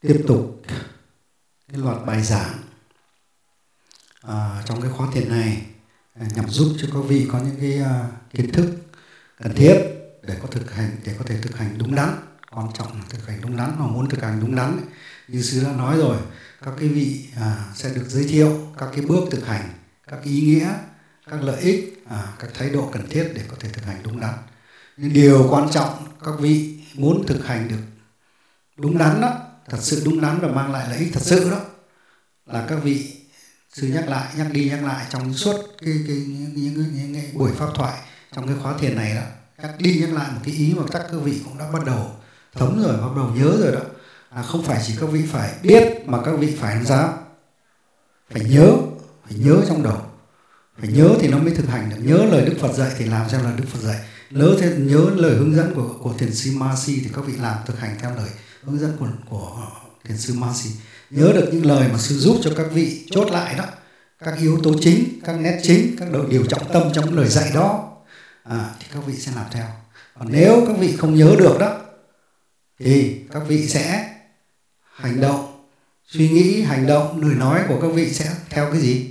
tiếp tục cái loạt bài giảng trong cái khóa thiền này nhằm giúp cho các vị có những cái kiến thức cần thiết để có thể thực hành đúng đắn. Quan trọng là thực hành đúng đắn. Mà muốn thực hành đúng đắn như sư đã nói rồi, các cái vị sẽ được giới thiệu các cái bước thực hành, các ý nghĩa, các lợi ích, các thái độ cần thiết để có thể thực hành đúng đắn. Nhưng điều quan trọng các vị muốn thực hành được đúng đắn đó, thật sự đúng đắn và mang lại lợi ích thật sự đó, là các vị sư nhắc đi nhắc lại trong suốt những buổi pháp thoại trong cái khóa thiền này đó, nhắc đi nhắc lại một cái ý mà các vị cũng đã bắt đầu thấm rồi, bắt đầu nhớ rồi đó. Không phải chỉ các vị phải biết mà các vị phải làm sao? Phải nhớ trong đầu. Phải nhớ thì nó mới thực hành được. Nhớ lời Đức Phật dạy thì làm theo lời Đức Phật dạy. Nhớ lời hướng dẫn của thiền sư Mahasi thì các vị làm thực hành theo lời hướng dẫn của thiền sư Mahasi. Nhớ được những lời mà sư giúp cho các vị chốt lại đó, các yếu tố chính, các nét chính, các điều trọng tâm trong lời dạy đó, thì các vị sẽ làm theo. Còn nếu các vị không nhớ được đó thì các vị sẽ hành động, suy nghĩ, hành động, lời nói của các vị sẽ theo cái gì?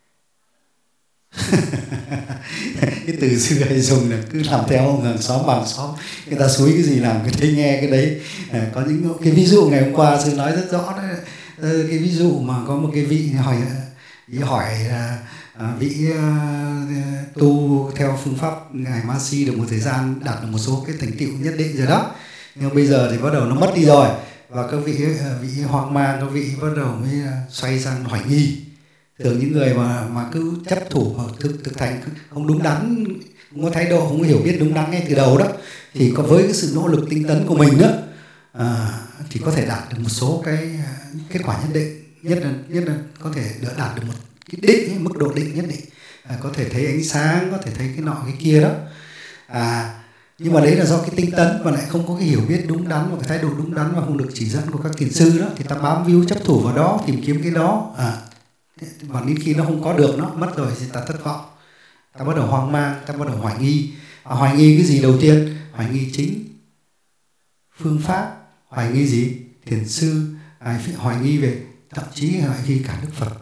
Cái từ sư hay dùng là cứ làm theo ông hàng xóm bà xóm, người ta xúi cái gì làm cái thấy nghe cái đấy. Có những cái ví dụ ngày hôm qua sư nói rất rõ đấy. Cái ví dụ mà có một cái vị hỏi vị tu theo phương pháp ngài Mahasi được một thời gian đạt được một số cái thành tựu nhất định rồi đó, nhưng bây giờ thì bắt đầu nó mất đi rồi, và các vị hoang mang, các vị bắt đầu mới xoay sang hoài nghi. Thường những người mà cứ chấp thủ hoặc thực hành không đúng đắn, không có thái độ, không có hiểu biết đúng đắn ngay từ đầu đó, thì có với cái sự nỗ lực tinh tấn của mình đó, thì có thể đạt được một số cái kết quả nhất định, nhất là có thể đạt được một cái định, mức độ định nhất định, có thể thấy ánh sáng, có thể thấy cái nọ cái kia đó. Nhưng mà đấy là do cái tinh tấn mà lại không có cái hiểu biết đúng đắn và cái thái độ đúng đắn, và không được chỉ dẫn của các thiền sư đó, thì ta bám víu chấp thủ vào đó, tìm kiếm cái đó, và đến khi nó không có được, nó mất rồi thì ta thất vọng, ta bắt đầu hoang mang, ta bắt đầu hoài nghi. Hoài nghi cái gì đầu tiên? Hoài nghi chính phương pháp, hoài nghi gì? Thiền sư, hoài nghi về, thậm chí hoài nghi cả Đức Phật.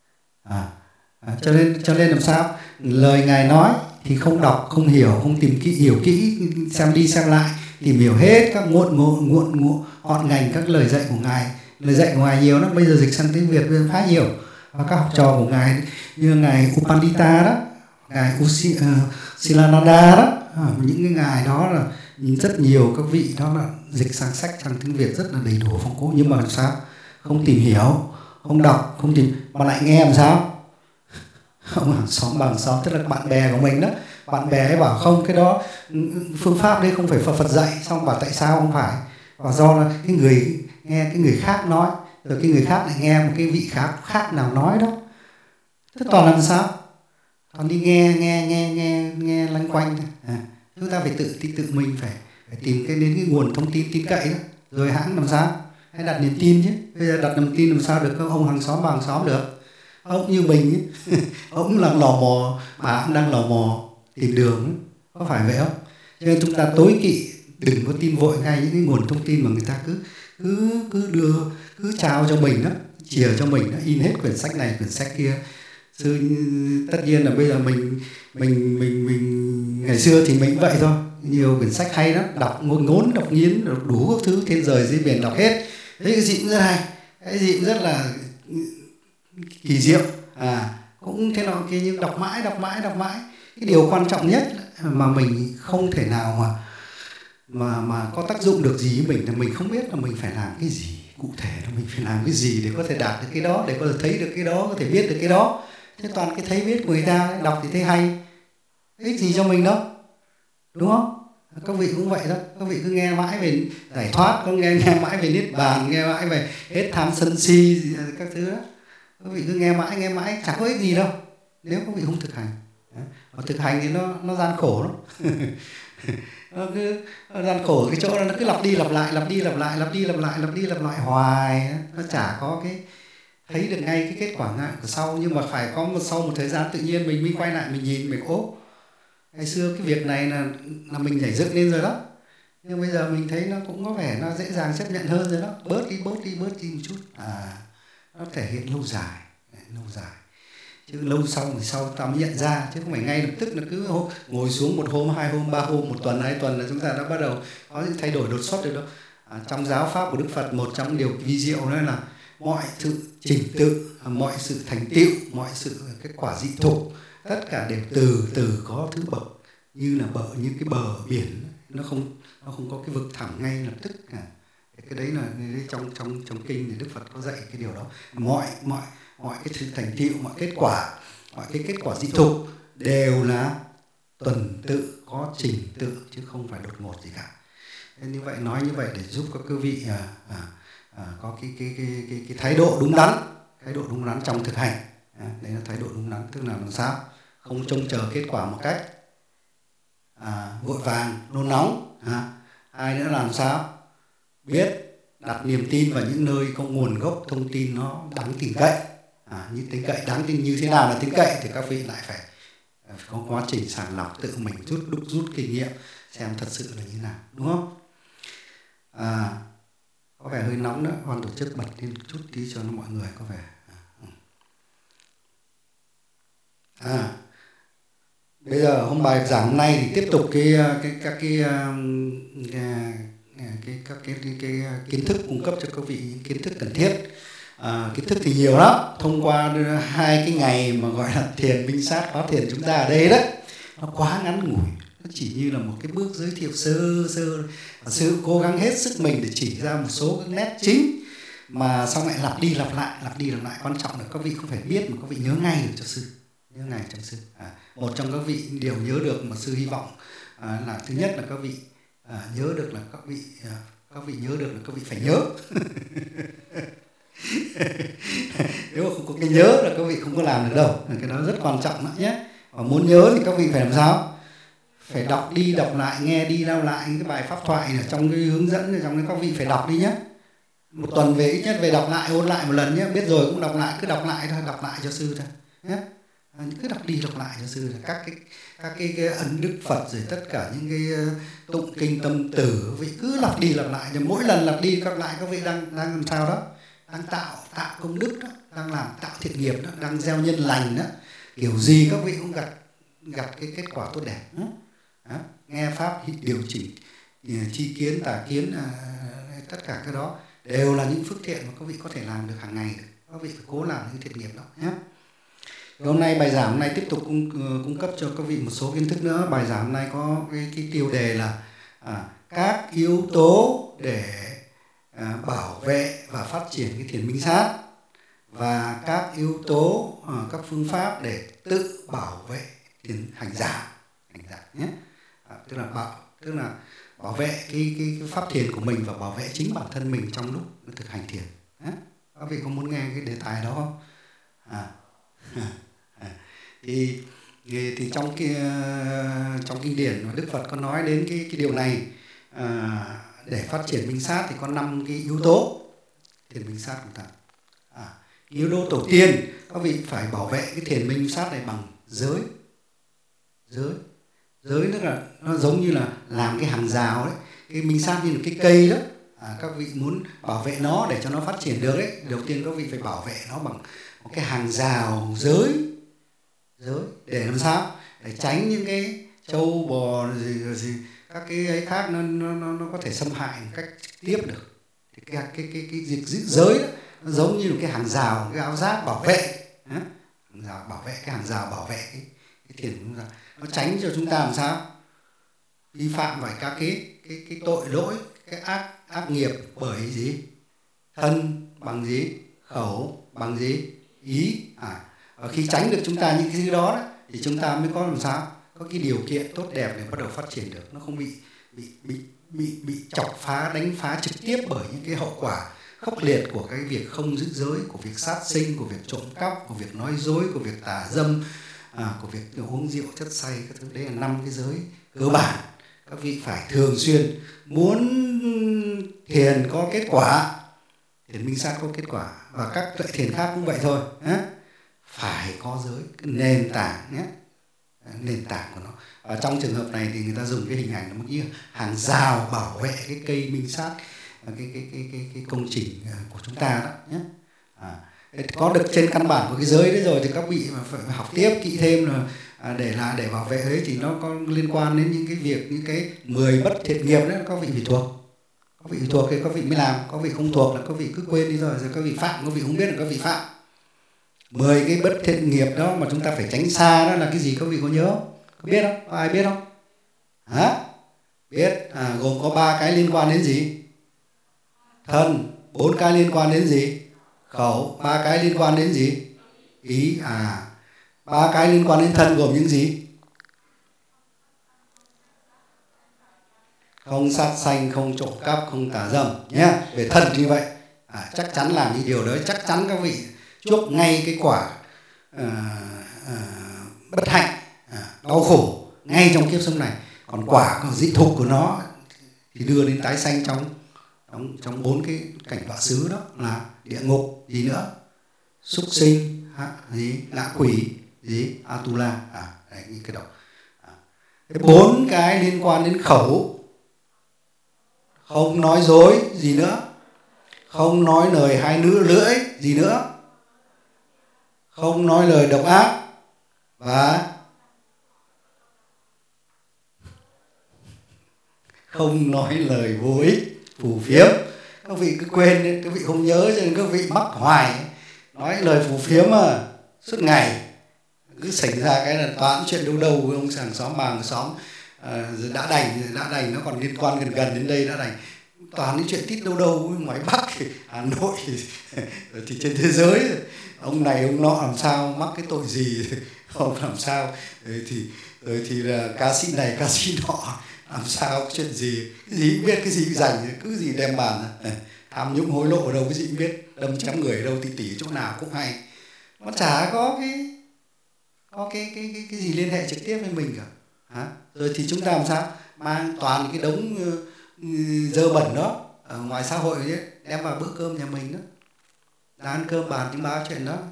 Cho nên làm sao? Lời ngài nói thì không đọc, không hiểu, không tìm kỹ, hiểu kỹ, xem đi xem lại, tìm hiểu hết các ngọn ngành các lời dạy của ngài. Lời dạy của ngài nhiều lắm, bây giờ dịch sang tiếng Việt khá nhiều. Và các học trò của ngài như ngài Upandita đó, ngài Silananda đó, những cái ngài đó là rất nhiều các vị đó là dịch sang sách sang tiếng Việt rất là đầy đủ phong phú, nhưng mà làm sao? Không tìm hiểu, không đọc, không tìm, mà lại nghe làm sao? Ông hàng xóm bằng xóm, tức là bạn bè của mình đó, bạn bè ấy bảo không, cái đó phương pháp đấy không phải Phật dạy, xong bảo tại sao không phải? Và do là cái người nghe cái người khác nói, rồi cái người khác lại nghe một cái vị khác nào nói đó. Thế toàn làm sao? Toàn đi nghe lanh quanh thôi. Chúng ta phải tự mình phải tìm đến cái nguồn thông tin tin cậy đó, rồi hãng làm sao? Hãy đặt niềm tin chứ. Bây giờ đặt niềm tin làm sao được các ông hàng xóm bà hàng xóm được? Ông như mình ấy, ông đang lò mò, bà cũng đang lò mò tìm đường ấy. Có phải vậy không? Cho nên chúng ta tối kỵ đừng có tin vội ngay những cái nguồn thông tin mà người ta cứ trao cho mình đó, chìa cho mình đó, in hết quyển sách này quyển sách kia. Tất nhiên là bây giờ mình ngày xưa thì mình cũng vậy thôi, nhiều quyển sách hay lắm, đọc ngốn đọc nghiến, đọc đủ các thứ trên trời dưới biển, đọc hết, thấy cái gì cũng rất hay, cái gì cũng rất là kỳ diệu, cũng thế nọ kia, nhưng đọc mãi. Cái điều quan trọng nhất mà mình không thể nào mà có tác dụng được gì với mình là mình không biết là mình phải làm cái gì cụ thể, là mình phải làm cái gì để có thể đạt được cái đó, để có thể thấy được cái đó, có thể biết được cái đó. Thế toàn cái thấy biết của người ta, đọc thì thấy hay, ích gì cho mình đâu, đúng không? Các vị cũng vậy đó, các vị cứ nghe mãi về giải thoát, có nghe mãi về niết bàn, nghe mãi về hết tham sân si các thứ đó. Các vị cứ nghe mãi chẳng có ích gì đâu nếu các vị không thực hành. Mà thực hành thì nó gian khổ lắm. Nó cứ gian khổ cái chỗ nó cứ lặp đi lặp lại hoài, nó chả có cái thấy được ngay cái kết quả ngại của sau. Nhưng mà phải có sau một thời gian tự nhiên mình mới quay lại, mình nhìn mình ngày xưa cái việc này là mình nhảy dựng lên rồi đó, Nhưng bây giờ mình thấy nó cũng có vẻ nó dễ dàng chấp nhận hơn rồi đó, bớt đi một chút. Nó thể hiện lâu dài. Chứ lâu sau thì sau ta mới nhận ra, chứ không phải ngay lập tức là cứ ngồi xuống 1 hôm, 2 hôm, 3 hôm, 1 tuần, 2 tuần là chúng ta đã bắt đầu có những thay đổi đột xuất rồi đó. Trong giáo pháp của Đức Phật, một trong điều vi diệu đó là mọi sự trình tự, mọi sự thành tựu, mọi sự kết quả dị thục, tất cả đều từ có thứ bậc, như cái bờ biển, nó không có cái vực thẳm ngay lập tức cả. Cái đấy là trong kinh thì Đức Phật có dạy cái điều đó. Mọi cái sự thành tựu, mọi kết quả dị thục đều là tuần tự, có trình tự, chứ không phải đột ngột gì cả. Nên như vậy, nói như vậy để giúp các quý vị có cái thái độ đúng đắn trong thực hành. Đấy là thái độ đúng đắn, tức là làm sao không trông chờ kết quả một cách vội vàng, nôn nóng. Hai nữa là làm sao biết đặt niềm tin vào những nơi có nguồn gốc thông tin nó đáng tin cậy. Như tin cậy, đáng tin như thế nào là tin cậy thì các vị lại phải có quá trình sàng lọc, tự mình rút kinh nghiệm xem thật sự là như thế nào, đúng không? Có vẻ hơi nóng nữa, ban tổ chức bật lên một chút tí cho nó mọi người có vẻ. Bây giờ hôm bài giảng hôm nay thì tiếp tục các kiến thức, cung cấp cho các vị những kiến thức cần thiết. Kiến thức thì nhiều lắm, thông qua 2 cái ngày mà gọi là thiền minh sát, khóa thiền chúng ta ở đây đó, nó quá ngắn ngủi, nó chỉ như là một cái bước giới thiệu sơ sư cố gắng hết sức mình để chỉ ra một số các nét chính, mà xong lại lặp đi lặp lại. Quan trọng là các vị không phải biết mà các vị nhớ ngay được cho sư, một trong các vị điều nhớ được mà sư hy vọng là thứ nhất là các vị nhớ được là các vị nhớ được là các vị phải nhớ. Nếu mà không có cái nhớ là các vị không có làm được đâu, cái đó rất quan trọng đó nhé. Và muốn nhớ thì các vị phải làm sao? Phải đọc đi đọc lại, nghe đi đọc lại những cái bài pháp thoại ở trong cái hướng dẫn, trong cái các vị phải đọc đi nhé. Một tuần về ít nhất về đọc lại, ôn lại một lần nhé. Biết rồi cũng đọc lại, cứ đọc lại thôi, đọc lại cho sư thôi nhé. Cứ đọc đi đọc lại cho sư là các cái ấn Đức Phật, rồi tất cả những cái tụng kinh tâm tử, vị cứ lặp đi lặp lại, rồi mỗi lần lặp đi lặp lại các vị đang làm sao đó, đang tạo công đức đó, đang làm tạo thiện nghiệp đó, đang gieo nhân lành đó, kiểu gì các vị cũng gặp cái kết quả tốt đẹp đó. Nghe pháp điều chỉnh chi kiến tà kiến, tất cả cái đó đều là những phước thiện mà các vị có thể làm được hàng ngày. Các vị phải cố làm những thiện nghiệp đó nhé. Hôm nay bài giảng hôm nay tiếp tục cung cấp cho các vị một số kiến thức nữa. Bài giảng hôm nay có cái tiêu đề là các yếu tố để bảo vệ và phát triển cái thiền minh sát, và các yếu tố, các phương pháp để tự bảo vệ thiền hành giả nhé. Tức là bảo vệ cái pháp thiền của mình và bảo vệ chính bản thân mình trong lúc thực hành thiền. Các vị có muốn nghe cái đề tài đó không? Thì trong kinh điển Đức Phật có nói đến cái điều này. Để phát triển minh sát thì có 5 cái yếu tố thiền minh sát của ta. Yếu tố đầu tiên, các vị phải bảo vệ cái thiền minh sát này bằng giới tức là nó giống như là làm cái hàng rào đấy, cái minh sát như là cái cây đó. Các vị muốn bảo vệ nó để cho nó phát triển được đấy, đầu tiên các vị phải bảo vệ nó bằng một cái hàng rào giới để làm sao? Để tránh những cái trâu bò gì các cái ấy khác nó có thể xâm hại một cách trực tiếp được. Thì cái việc giữ giới đó, nó giống như là cái hàng rào, cái áo giáp bảo vệ, hàng rào bảo vệ cái hàng rào bảo vệ cái thiền chúng ta, nó tránh cho chúng ta làm sao vi phạm phải các cái tội lỗi, cái ác nghiệp bởi gì? Thân bằng gì? Khẩu bằng gì? Ý. Và khi tránh được chúng ta những cái thứ đó thì chúng ta mới có làm sao? Có cái điều kiện tốt đẹp để bắt đầu phát triển được, nó không bị chọc phá, đánh phá trực tiếp bởi những cái hậu quả khốc liệt của cái việc không giữ giới, của việc sát sinh, của việc trộm cắp, của việc nói dối, của việc tà dâm, của việc uống rượu chất say, các thứ. Đấy là 5 cái giới cơ bản. Các vị phải thường xuyên, muốn thiền có kết quả, thiền minh sát có kết quả, và các loại thiền khác cũng vậy thôi, phải có giới, cái nền tảng nhé. nền tảng của nó. Và trong trường hợp này thì người ta dùng cái hình ảnh là một cái hàng rào bảo vệ cái cây minh sát, cái công trình của chúng ta đó nhé. Có được trên căn bản của cái giới đấy rồi thì các vị phải học tiếp kỹ thêm là để bảo vệ ấy, thì nó có liên quan đến những cái việc, những cái 10 bất thiện nghiệp đấy, các vị phải thuộc. Các vị thuộc thì các vị mới làm, các vị không thuộc là các vị cứ quên đi rồi các vị phạm, các vị không biết là các vị phạm. 10 cái bất thiện nghiệp đó mà chúng ta phải tránh xa đó là cái gì, các vị có nhớ không? Có biết không? Có ai biết không? Hả? Biết. Gồm có 3 cái liên quan đến gì? Thân. 4 cái liên quan đến gì? Khẩu. 3 cái liên quan đến gì? Ý. 3 cái liên quan đến thân gồm những gì? Không sát sanh, không trộm cắp, không tà dâm nhé. Về thân như vậy, chắc chắn làm những điều đó, chắc chắn các vị chuốc ngay cái quả bất hạnh, đau khổ ngay trong kiếp sống này. Còn quả của dị thục của nó thì đưa đến tái sanh trong 4 cái cảnh đọa xứ, đó là địa ngục, gì nữa, súc sinh, ngạ quỷ, gì, Atula, đấy, những cái đó. Cái 4 cái liên quan đến khẩu: không nói dối, gì nữa, không nói lời hai lưỡi, gì nữa, không nói lời độc ác, và không nói lời vô ích, phù phiếm. Các vị cứ quên, các vị không nhớ cho nên các vị mắc hoài. Nói lời phù phiếm mà suốt ngày cứ xảy ra cái là toán chuyện đâu đâu với ông hàng xóm bà hàng xóm. Đã đành nó còn liên quan gần đến đây, đã đành toàn những chuyện tít đâu đâu ngoài Bắc, Hà Nội thì trên thế giới, ông này ông nọ làm sao mắc cái tội gì, không làm sao, rồi thì là ca sĩ này ca sĩ nọ làm sao, chuyện gì cái gì cũng biết, cái gì cũng rành, cứ gì đem bàn, tham nhũng hối lộ ở đâu cái gì cũng biết, đâm chém người ở đâu tỉ chỗ nào cũng hay, nó chả có cái gì liên hệ trực tiếp với mình cả. Rồi thì chúng ta làm sao mang toàn cái đống dơ bẩn đó ở ngoài xã hội ấy, đem vào bữa cơm nhà mình đó, là ăn cơm bàn tiếng báo chuyện đó.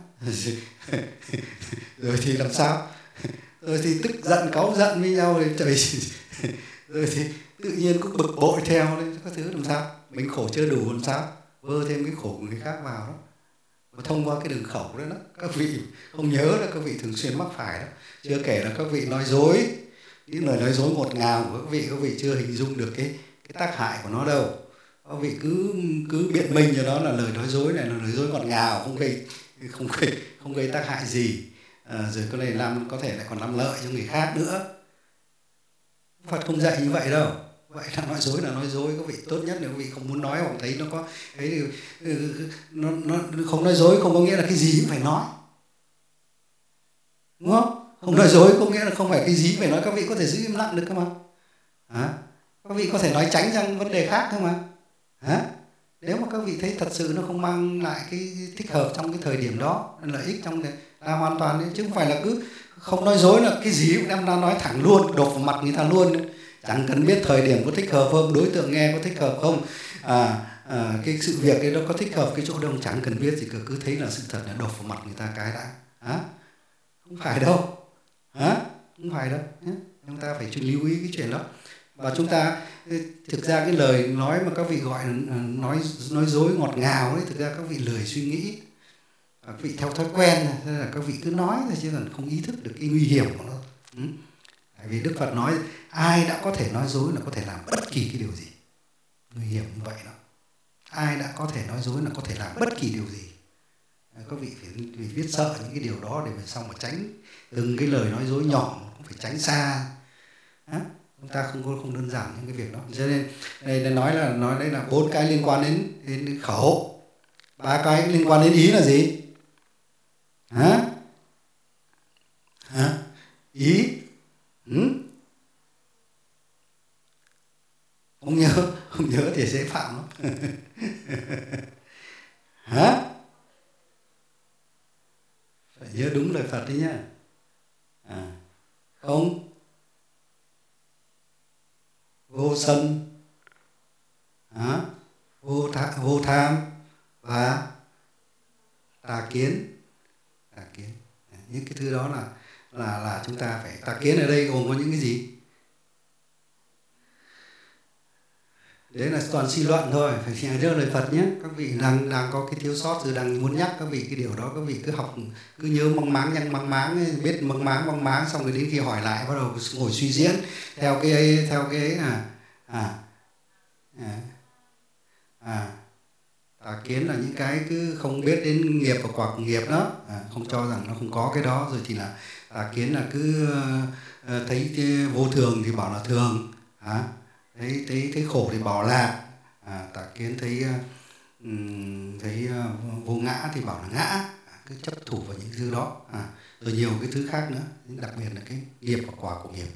Rồi thì làm sao, rồi thì tức giận cáu giận với nhau thì trời rồi thì tự nhiên cũng bực bội theo đấy, các thứ làm sao, mình khổ chưa đủ làm sao vơ thêm cái khổ của người khác vào đó. Và thông qua cái đường khẩu đó, các vị không nhớ là các vị thường xuyên mắc phải đó. Chưa kể là các vị nói dối, những lời nói dối ngọt ngào của các vị chưa hình dung được cái tác hại của nó đâu. Các vị cứ biện minh cho nó là lời nói dối này là lời dối ngọt ngào, không gây tác hại gì, rồi có thể có thể lại còn làm lợi cho người khác nữa. Phật không dạy như vậy đâu. Vậy là nói dối, các vị tốt nhất là các vị không muốn nói, hoặc thấy nó có ấy, nó không nói dối không có nghĩa là cái gì cũng phải nói, đúng không? Không nói dối có nghĩa là không phải cái gì phải nói, các vị có thể giữ im lặng được cơ mà. Các vị có thể nói tránh sang vấn đề khác cơ mà. Nếu mà các vị thấy thật sự nó không mang lại cái thích hợp trong cái thời điểm đó, lợi ích trong là hoàn toàn đấy, chứ không phải là cứ không nói dối là cái gì cũng đem ra nói thẳng luôn, đột vào mặt người ta luôn, chẳng cần biết thời điểm có thích hợp không, đối tượng nghe có thích hợp không, cái sự việc ấy nó có thích hợp cái chỗ đâu, chẳng cần biết gì cả, cứ thấy là sự thật là đột vào mặt người ta cái đã. Không phải đâu, không phải đâu. Chúng ta phải lưu ý cái chuyện đó. Và chúng ta thực ra cái lời nói mà các vị gọi là nói dối ngọt ngào ấy, thực ra các vị lười suy nghĩ, các vị theo thói quen nên là các vị cứ nói thôi chứ còn không ý thức được cái nguy hiểm của nó. Tại vì Đức Phật nói ai đã có thể nói dối là có thể làm bất kỳ cái điều gì. Nguy hiểm như vậy đó. Ai đã có thể nói dối là có thể làm bất kỳ điều gì. Các vị phải biết sợ những cái điều đó để mà xong mà tránh từng cái lời nói dối nhỏ, cũng phải tránh xa. Chúng ta không đơn giản những cái việc đó. Cho nên đây nói đây là 4 cái liên quan đến khẩu, 3 cái liên quan đến ý là gì? Ý. Không nhớ thì dễ phạm lắm. Phải nhớ đúng lời Phật đấy nhá. Không vô sân, vô tham và tà kiến. Những cái thứ đó là chúng ta phải tà kiến ở đây gồm có những cái gì? Đấy là toàn suy luận thôi, phải nghe rơi lời Phật nhé. Các vị đang có cái thiếu sót rồi, đang muốn nhắc các vị cái điều đó, các vị cứ học, cứ nhớ măng máng nhăng măng máng, biết măng máng xong rồi đến khi hỏi lại bắt đầu ngồi suy diễn theo cái ấy tà kiến là những cái cứ không biết đến nghiệp và quả của nghiệp đó, không cho rằng nó không có cái đó, rồi thì là tà kiến là cứ thấy cái vô thường thì bảo là thường, thấy khổ thì bảo là tà kiến thấy vô ngã thì bảo là ngã, cứ chấp thủ vào những thứ đó, rồi nhiều cái thứ khác nữa, đặc biệt là cái nghiệp và quả của nghiệp.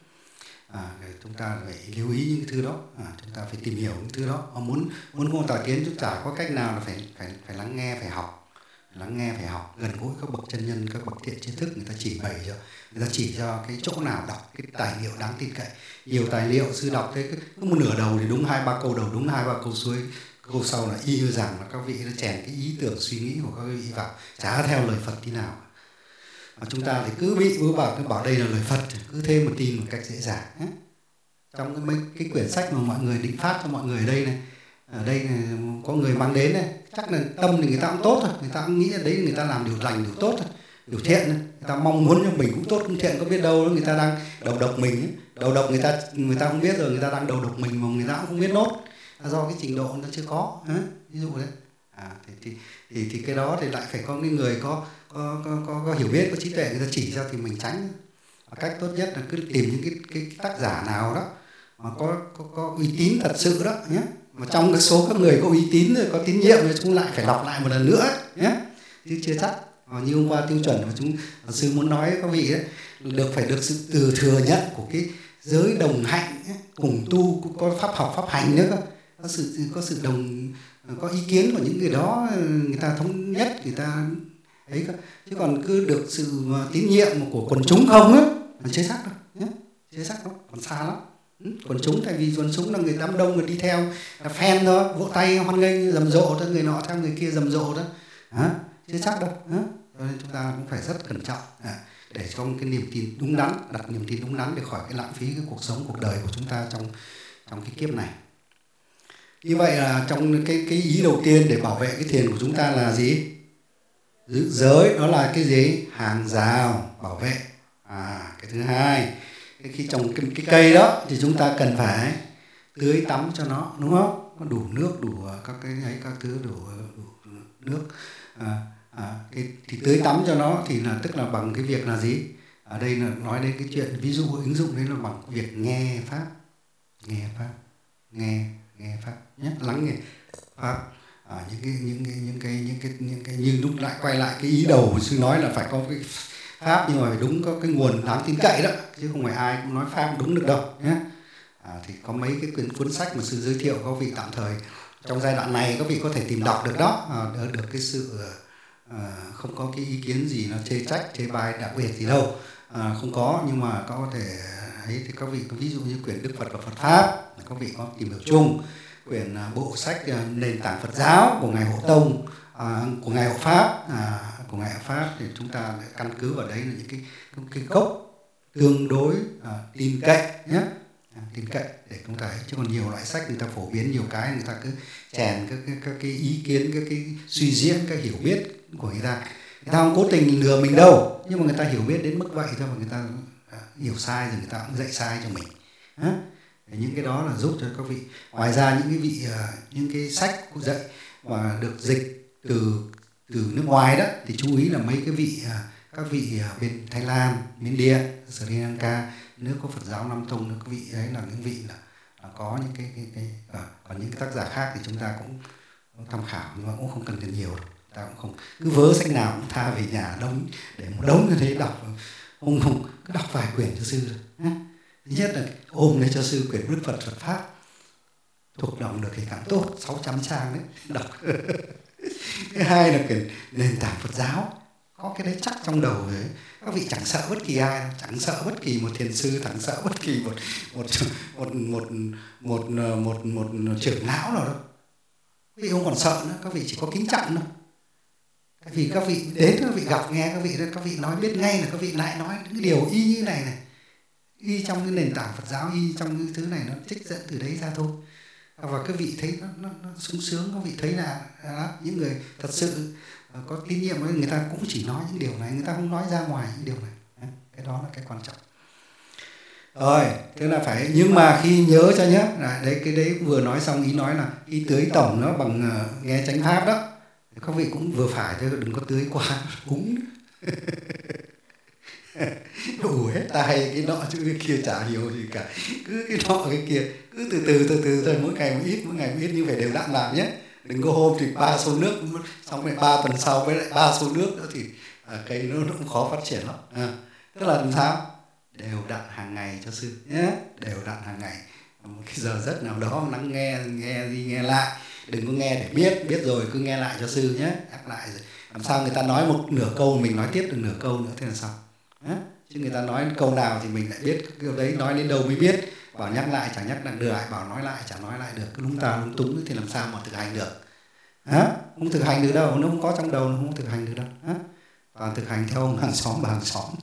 Chúng ta phải lưu ý những cái thứ đó, chúng ta phải tìm hiểu những thứ đó. Muốn không tà kiến chúng ta có cách nào là phải lắng nghe, phải học, gần gũi các bậc chân nhân, các bậc thiện tri thức, người ta chỉ bày cho, người ta chỉ cho cái chỗ nào đọc cái tài liệu đáng tin cậy. Nhiều tài liệu sư đọc thế cứ một nửa đầu thì đúng 2-3 câu đầu, đúng 2-3 câu cuối, câu sau là y như rằng là các vị nó chèn cái ý tưởng suy nghĩ của các vị vào, chả theo lời Phật tí nào. Chúng ta thì cứ bị bảo đây là lời Phật, cứ thêm một tin một cách dễ dàng. Trong cái quyển sách mà mọi người định phát cho mọi người ở đây này có người mang đến này, chắc là tâm thì người ta cũng tốt thôi, người ta cũng nghĩ là đấy người ta làm điều lành, điều tốt thôi, điều thiện thôi. Người ta mong muốn cho mình cũng tốt cũng thiện, có biết đâu người ta đang đầu độc mình ấy. Đầu độc người ta không biết rồi, người ta đang đầu độc mình mà người ta cũng không biết nốt, do cái trình độ nó chưa có, ví dụ đấy. Thì cái đó thì lại phải có cái người có hiểu biết, có trí tuệ, người ta chỉ cho thì mình tránh. Cách tốt nhất là cứ tìm những cái tác giả nào đó mà có uy tín thật sự đó nhé. Mà trong cái số các người có uy tín rồi, có tín nhiệm thì chúng lại phải đọc lại một lần nữa nhé, chứ chưa chắc. Như hôm qua tiêu chuẩn mà sư muốn nói với các vị ấy, phải được sự thừa nhận của cái giới đồng hạnh ấy, cùng tu, có pháp học pháp hành nữa, có sự có ý kiến của những người đó, người ta thống nhất, người ta ấy cơ. Chứ còn cứ được sự tín nhiệm của quần chúng không á, chưa chắc đâu nhé, chưa chắc đâu, còn xa lắm. Quần chúng, tại vì quần chúng là người đám đông, người đi theo là fan thôi, vỗ tay hoan nghênh rầm rộ thôi, người nọ theo người kia rầm rộ đó, chưa chắc đâu. Cho nên chúng ta cũng phải rất cẩn trọng để cho cái niềm tin đúng đắn, đặt niềm tin đúng đắn để khỏi cái lãng phí cái cuộc sống, cuộc đời của chúng ta trong cái kiếp này. Như vậy là trong cái ý đầu tiên để bảo vệ cái thiền của chúng ta là gì? Giữ giới, đó là cái gì? Hàng rào bảo vệ. Cái thứ hai, khi trồng cái cây đó thì chúng ta cần phải tưới tắm cho nó, đúng không? Có đủ nước, đủ các cái ấy, các thứ đủ nước. Thì tưới tắm cho nó thì là tức là bằng cái việc là gì? Ở đây là nói đến cái chuyện ví dụ ứng dụng đấy là bằng việc nghe pháp nhé, lắng nghe pháp. Những cái nhưng lúc lại quay lại cái ý đầu sư nói là phải có cái pháp, nhưng mà phải đúng có cái nguồn đáng tin cậy đó, chứ không phải ai cũng nói pháp đúng được đâu nhé. Thì có mấy cái cuốn sách mà sư giới thiệu các vị tạm thời trong giai đoạn này các vị có thể tìm đọc được đó, được cái sự không có cái ý kiến gì nó chê trách chê bai đặc biệt gì đâu, không có. Nhưng mà có thể ấy thì các vị ví dụ như quyển Đức Phật và Phật Pháp các vị có tìm hiểu chung, quyển bộ sách nền tảng Phật giáo của ngài Hộ Tông, của ngài Hộ Pháp, thì chúng ta căn cứ vào đấy là những cái gốc tương đối tin cậy nhé, tin cậy để chúng ta, chứ còn nhiều loại sách người ta phổ biến nhiều cái, người ta cứ chèn các cái ý kiến, các cái suy diễn, các hiểu biết của người ta không cố tình lừa mình đâu, nhưng mà người ta hiểu biết đến mức vậy thôi, mà người ta hiểu sai rồi người ta cũng dạy sai cho mình. Những cái đó là giúp cho các vị. Ngoài ra những cái sách dạy và được dịch từ nước ngoài đó thì chú ý là mấy các vị bên Thái Lan, Miến Điện, Sri Lanka, nước có Phật giáo Nam Tông, các vị ấy là những vị là có những cái còn những cái tác giả khác thì chúng ta cũng tham khảo, nhưng mà cũng không cần nhiều đâu. Ta cũng không cứ vớ sách nào cũng tha về nhà đống để một đống như thế đọc, không cứ đọc vài quyển cho sư thôi. Thứ nhất là ôm lấy cho sư quyển Đức Phật Phật Pháp, thuộc lòng được thì càng tốt, 600 trang đấy đọc. Thứ hai là quyển nền tảng Phật giáo, có cái đấy chắc trong đầu rồi đấy. Các vị chẳng sợ bất kỳ ai, chẳng sợ bất kỳ một thiền sư, chẳng sợ bất kỳ một trưởng lão nào đâu. Các vị không còn sợ nữa, các vị chỉ có kính trọng thôi. Vì các vị đến, các vị gặp nghe các vị nói biết ngay là các vị lại nói những điều y như này này, y trong cái nền tảng Phật giáo, y trong những thứ này nó trích dẫn từ đấy ra thôi. Và các vị thấy nó sung sướng, các vị thấy là những người thật sự có tín nhiệm với người ta cũng chỉ nói những điều này, người ta không nói ra ngoài những điều này. Cái đó là cái quan trọng. Rồi, tức là phải, nhưng mà khi nhớ cho nhé, đấy cái đấy vừa nói xong, ý nói là khi tưới tổng nó bằng nghe chánh pháp đó, các vị cũng vừa phải thôi, đừng có tưới quá cúng. Đủ hết tai cái nọ chứ cái kia chả hiểu gì cả, cứ cái nọ cái kia, cứ từ từ thôi, mỗi ngày một ít như phải đều đặn làm nhé. Đừng có hôm thì 3 xô nước, xong rồi 3 tuần sau với lại 3 xô nước nữa thì cây nó cũng khó phát triển lắm. Tức là làm sao? Đều đặn hàng ngày cho sư nhé, đều đặn hàng ngày. Một cái giờ giấc nào đó lắng nghe đi nghe lại, đừng có nghe để biết rồi cứ nghe lại cho sư nhé, nhắc lại rồi. Làm sao người ta nói một nửa câu mình nói tiếp được nửa câu nữa thế là sao? Chứ người ta nói câu nào thì mình lại biết câu đấy, nói đến đâu mới biết. Bảo nhắc lại chẳng nhắc được, bảo nói lại chẳng nói lại được, cứ lúng ta lúng túng thì làm sao mà thực hành được? Không thực hành được đâu, nó không có trong đầu nó không thực hành được đâu. Và thực hành theo ông hàng xóm bà hàng xóm.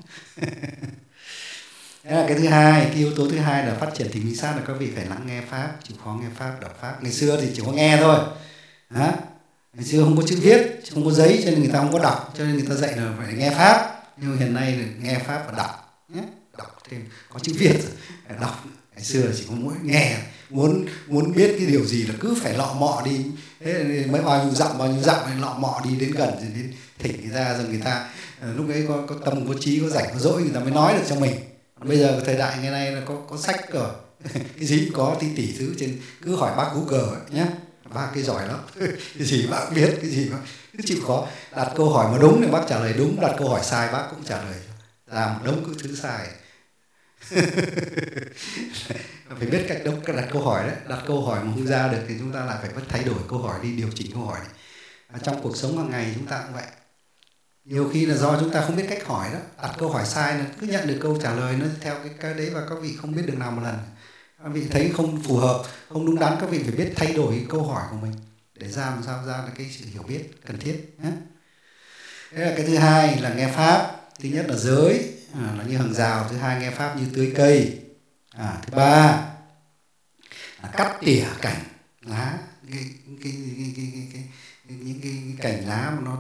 Thế là cái thứ hai, cái yếu tố thứ hai là phát triển thì minh sát là các vị phải lắng nghe pháp, chịu khó nghe pháp, đọc pháp. Ngày xưa thì chỉ có nghe thôi. Ngày xưa không có chữ viết, không có giấy cho nên người ta không có đọc, cho nên người ta dạy là phải nghe pháp. Nhưng hiện nay là nghe pháp và đọc nhé, đọc thêm có chữ viết rồi, đọc. Ngày xưa là chỉ có mỗi nghe, muốn biết cái điều gì là cứ phải lọ mọ đi, thế mới bao nhiêu dặm lọ mọ đi đến gần rồi đến thỉnh người ta, rồi người ta lúc ấy có tâm có trí có rảnh có dỗi người ta mới nói được cho mình. Bây giờ thời đại ngày nay là có sách rồi, cái gì cũng có tỷ thứ trên, cứ hỏi bác Google nhé, bác cái giỏi lắm, cái gì bác biết, cái gì bác cứ chịu khó. Đặt câu hỏi mà đúng thì bác trả lời đúng, đặt câu hỏi sai bác cũng trả lời ra một đống cứ thứ sai. Phải biết cách đặt câu hỏi đấy, đặt câu hỏi mà không ra được thì chúng ta lại phải thay đổi câu hỏi đi, điều chỉnh câu hỏi. Trong cuộc sống hàng ngày chúng ta cũng vậy. Nhiều khi là do chúng ta không biết cách hỏi đó, đặt câu hỏi sai là cứ nhận được câu trả lời nó theo cái đấy và các vị không biết được nào một lần. Các vị thấy không phù hợp, không đúng đắn, các vị phải biết thay đổi câu hỏi của mình để ra làm sao ra là cái sự hiểu biết cần thiết. Thế là cái thứ hai là nghe pháp. Thứ nhất là giới, là như hàng rào. Thứ hai nghe pháp như tưới cây. Thứ ba là cắt tỉa cảnh lá, những cái cành lá mà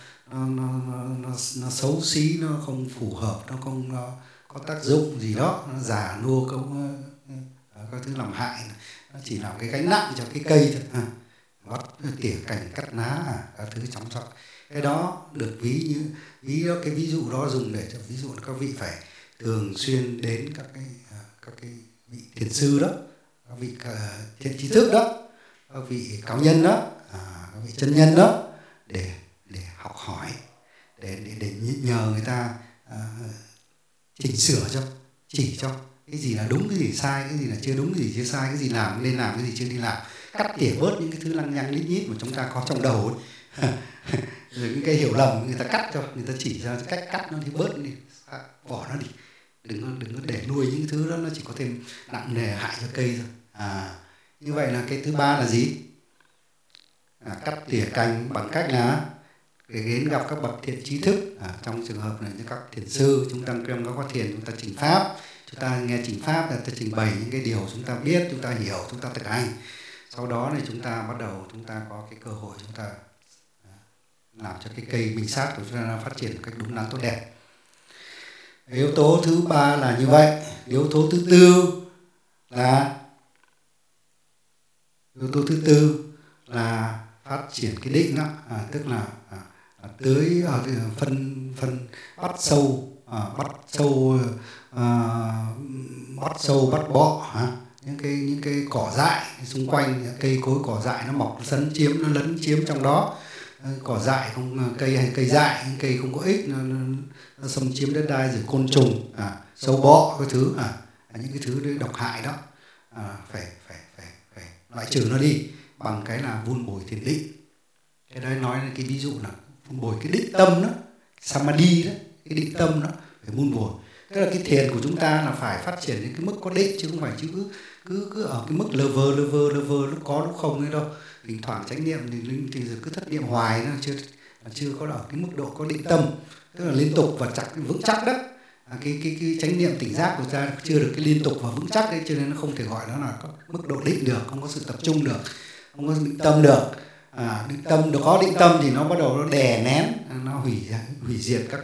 nó xấu xí, nó không phù hợp, nó không có tác dụng gì đó, nó già nua không có thứ làm hại, nó chỉ làm cái gánh nặng cho cái cây thôi. Bắt tỉa cành cắt lá, các thứ chăm sóc. Cái đó được ví cái ví dụ đó dùng để cho ví dụ các vị phải thường xuyên đến các cái vị thiền sư đó, các vị thiện trí thức đó, các vị cao nhân đó, các vị chân nhân đó, để học hỏi, để nhờ người ta chỉnh sửa cho, chỉ cho cái gì là đúng, cái gì sai, cái gì là chưa đúng, cái gì chưa sai, cái gì làm nên làm, cái gì chưa đi làm, cắt tỉa bớt những cái thứ lăng nhăng lít nhít mà chúng ta có trong đầu ấy. Rồi những cái hiểu lầm người ta cắt cho, người ta chỉ ra cách cắt nó thì bớt đi, bỏ nó đi, đừng có để nuôi những thứ đó, nó chỉ có thêm nặng nề hại cho cây thôi. Như vậy là cái thứ ba là gì? Cắt tỉa cành bằng cách là để đến gặp các bậc thiện trí thức. Trong trường hợp này như các thiền sư, chúng ta có thiền, chúng ta trình pháp, chúng ta nghe trình pháp là ta trình bày những cái điều chúng ta biết, chúng ta hiểu, chúng ta thực hành. Sau đó này chúng ta bắt đầu, chúng ta có cái cơ hội chúng ta làm cho cái cây minh sát của chúng ta phát triển một cách đúng đắn tốt đẹp. Yếu tố thứ ba là như vậy. Yếu tố thứ tư là phát triển cái định đó, tức là tưới phân bắt sâu bắt bọ, những cái cỏ dại xung quanh, cây cối cỏ dại nó mọc nó lấn chiếm trong đó. Cỏ dại không, cây dại, những cây không có ích, nó xâm chiếm đất đai, rồi côn trùng, sâu bọ, cái thứ những cái thứ độc hại đó, phải loại trừ nó đi bằng cái là vun bồi thiền định. Cái đấy nói là cái ví dụ là vun bồi cái định tâm đó, samadhi đó, cái định tâm đó phải vun bồi. Tức là cái thiền của chúng ta là phải phát triển đến cái mức có định, chứ không phải cứ ở cái mức lơ vơ lúc có lúc không ấy đâu. Thỉnh thoảng chánh niệm thì cứ thất niệm hoài, nó chưa chưa có ở cái mức độ có định tâm, tức là liên tục và vững chắc đó. Cái chánh niệm tỉnh giác của ta chưa được cái liên tục và vững chắc đấy, cho nên nó không thể gọi nó là có mức độ định được, không có sự tập trung được, không có định tâm được. Định tâm được, có định tâm thì nó bắt đầu nó đè nén, nó hủy diệt các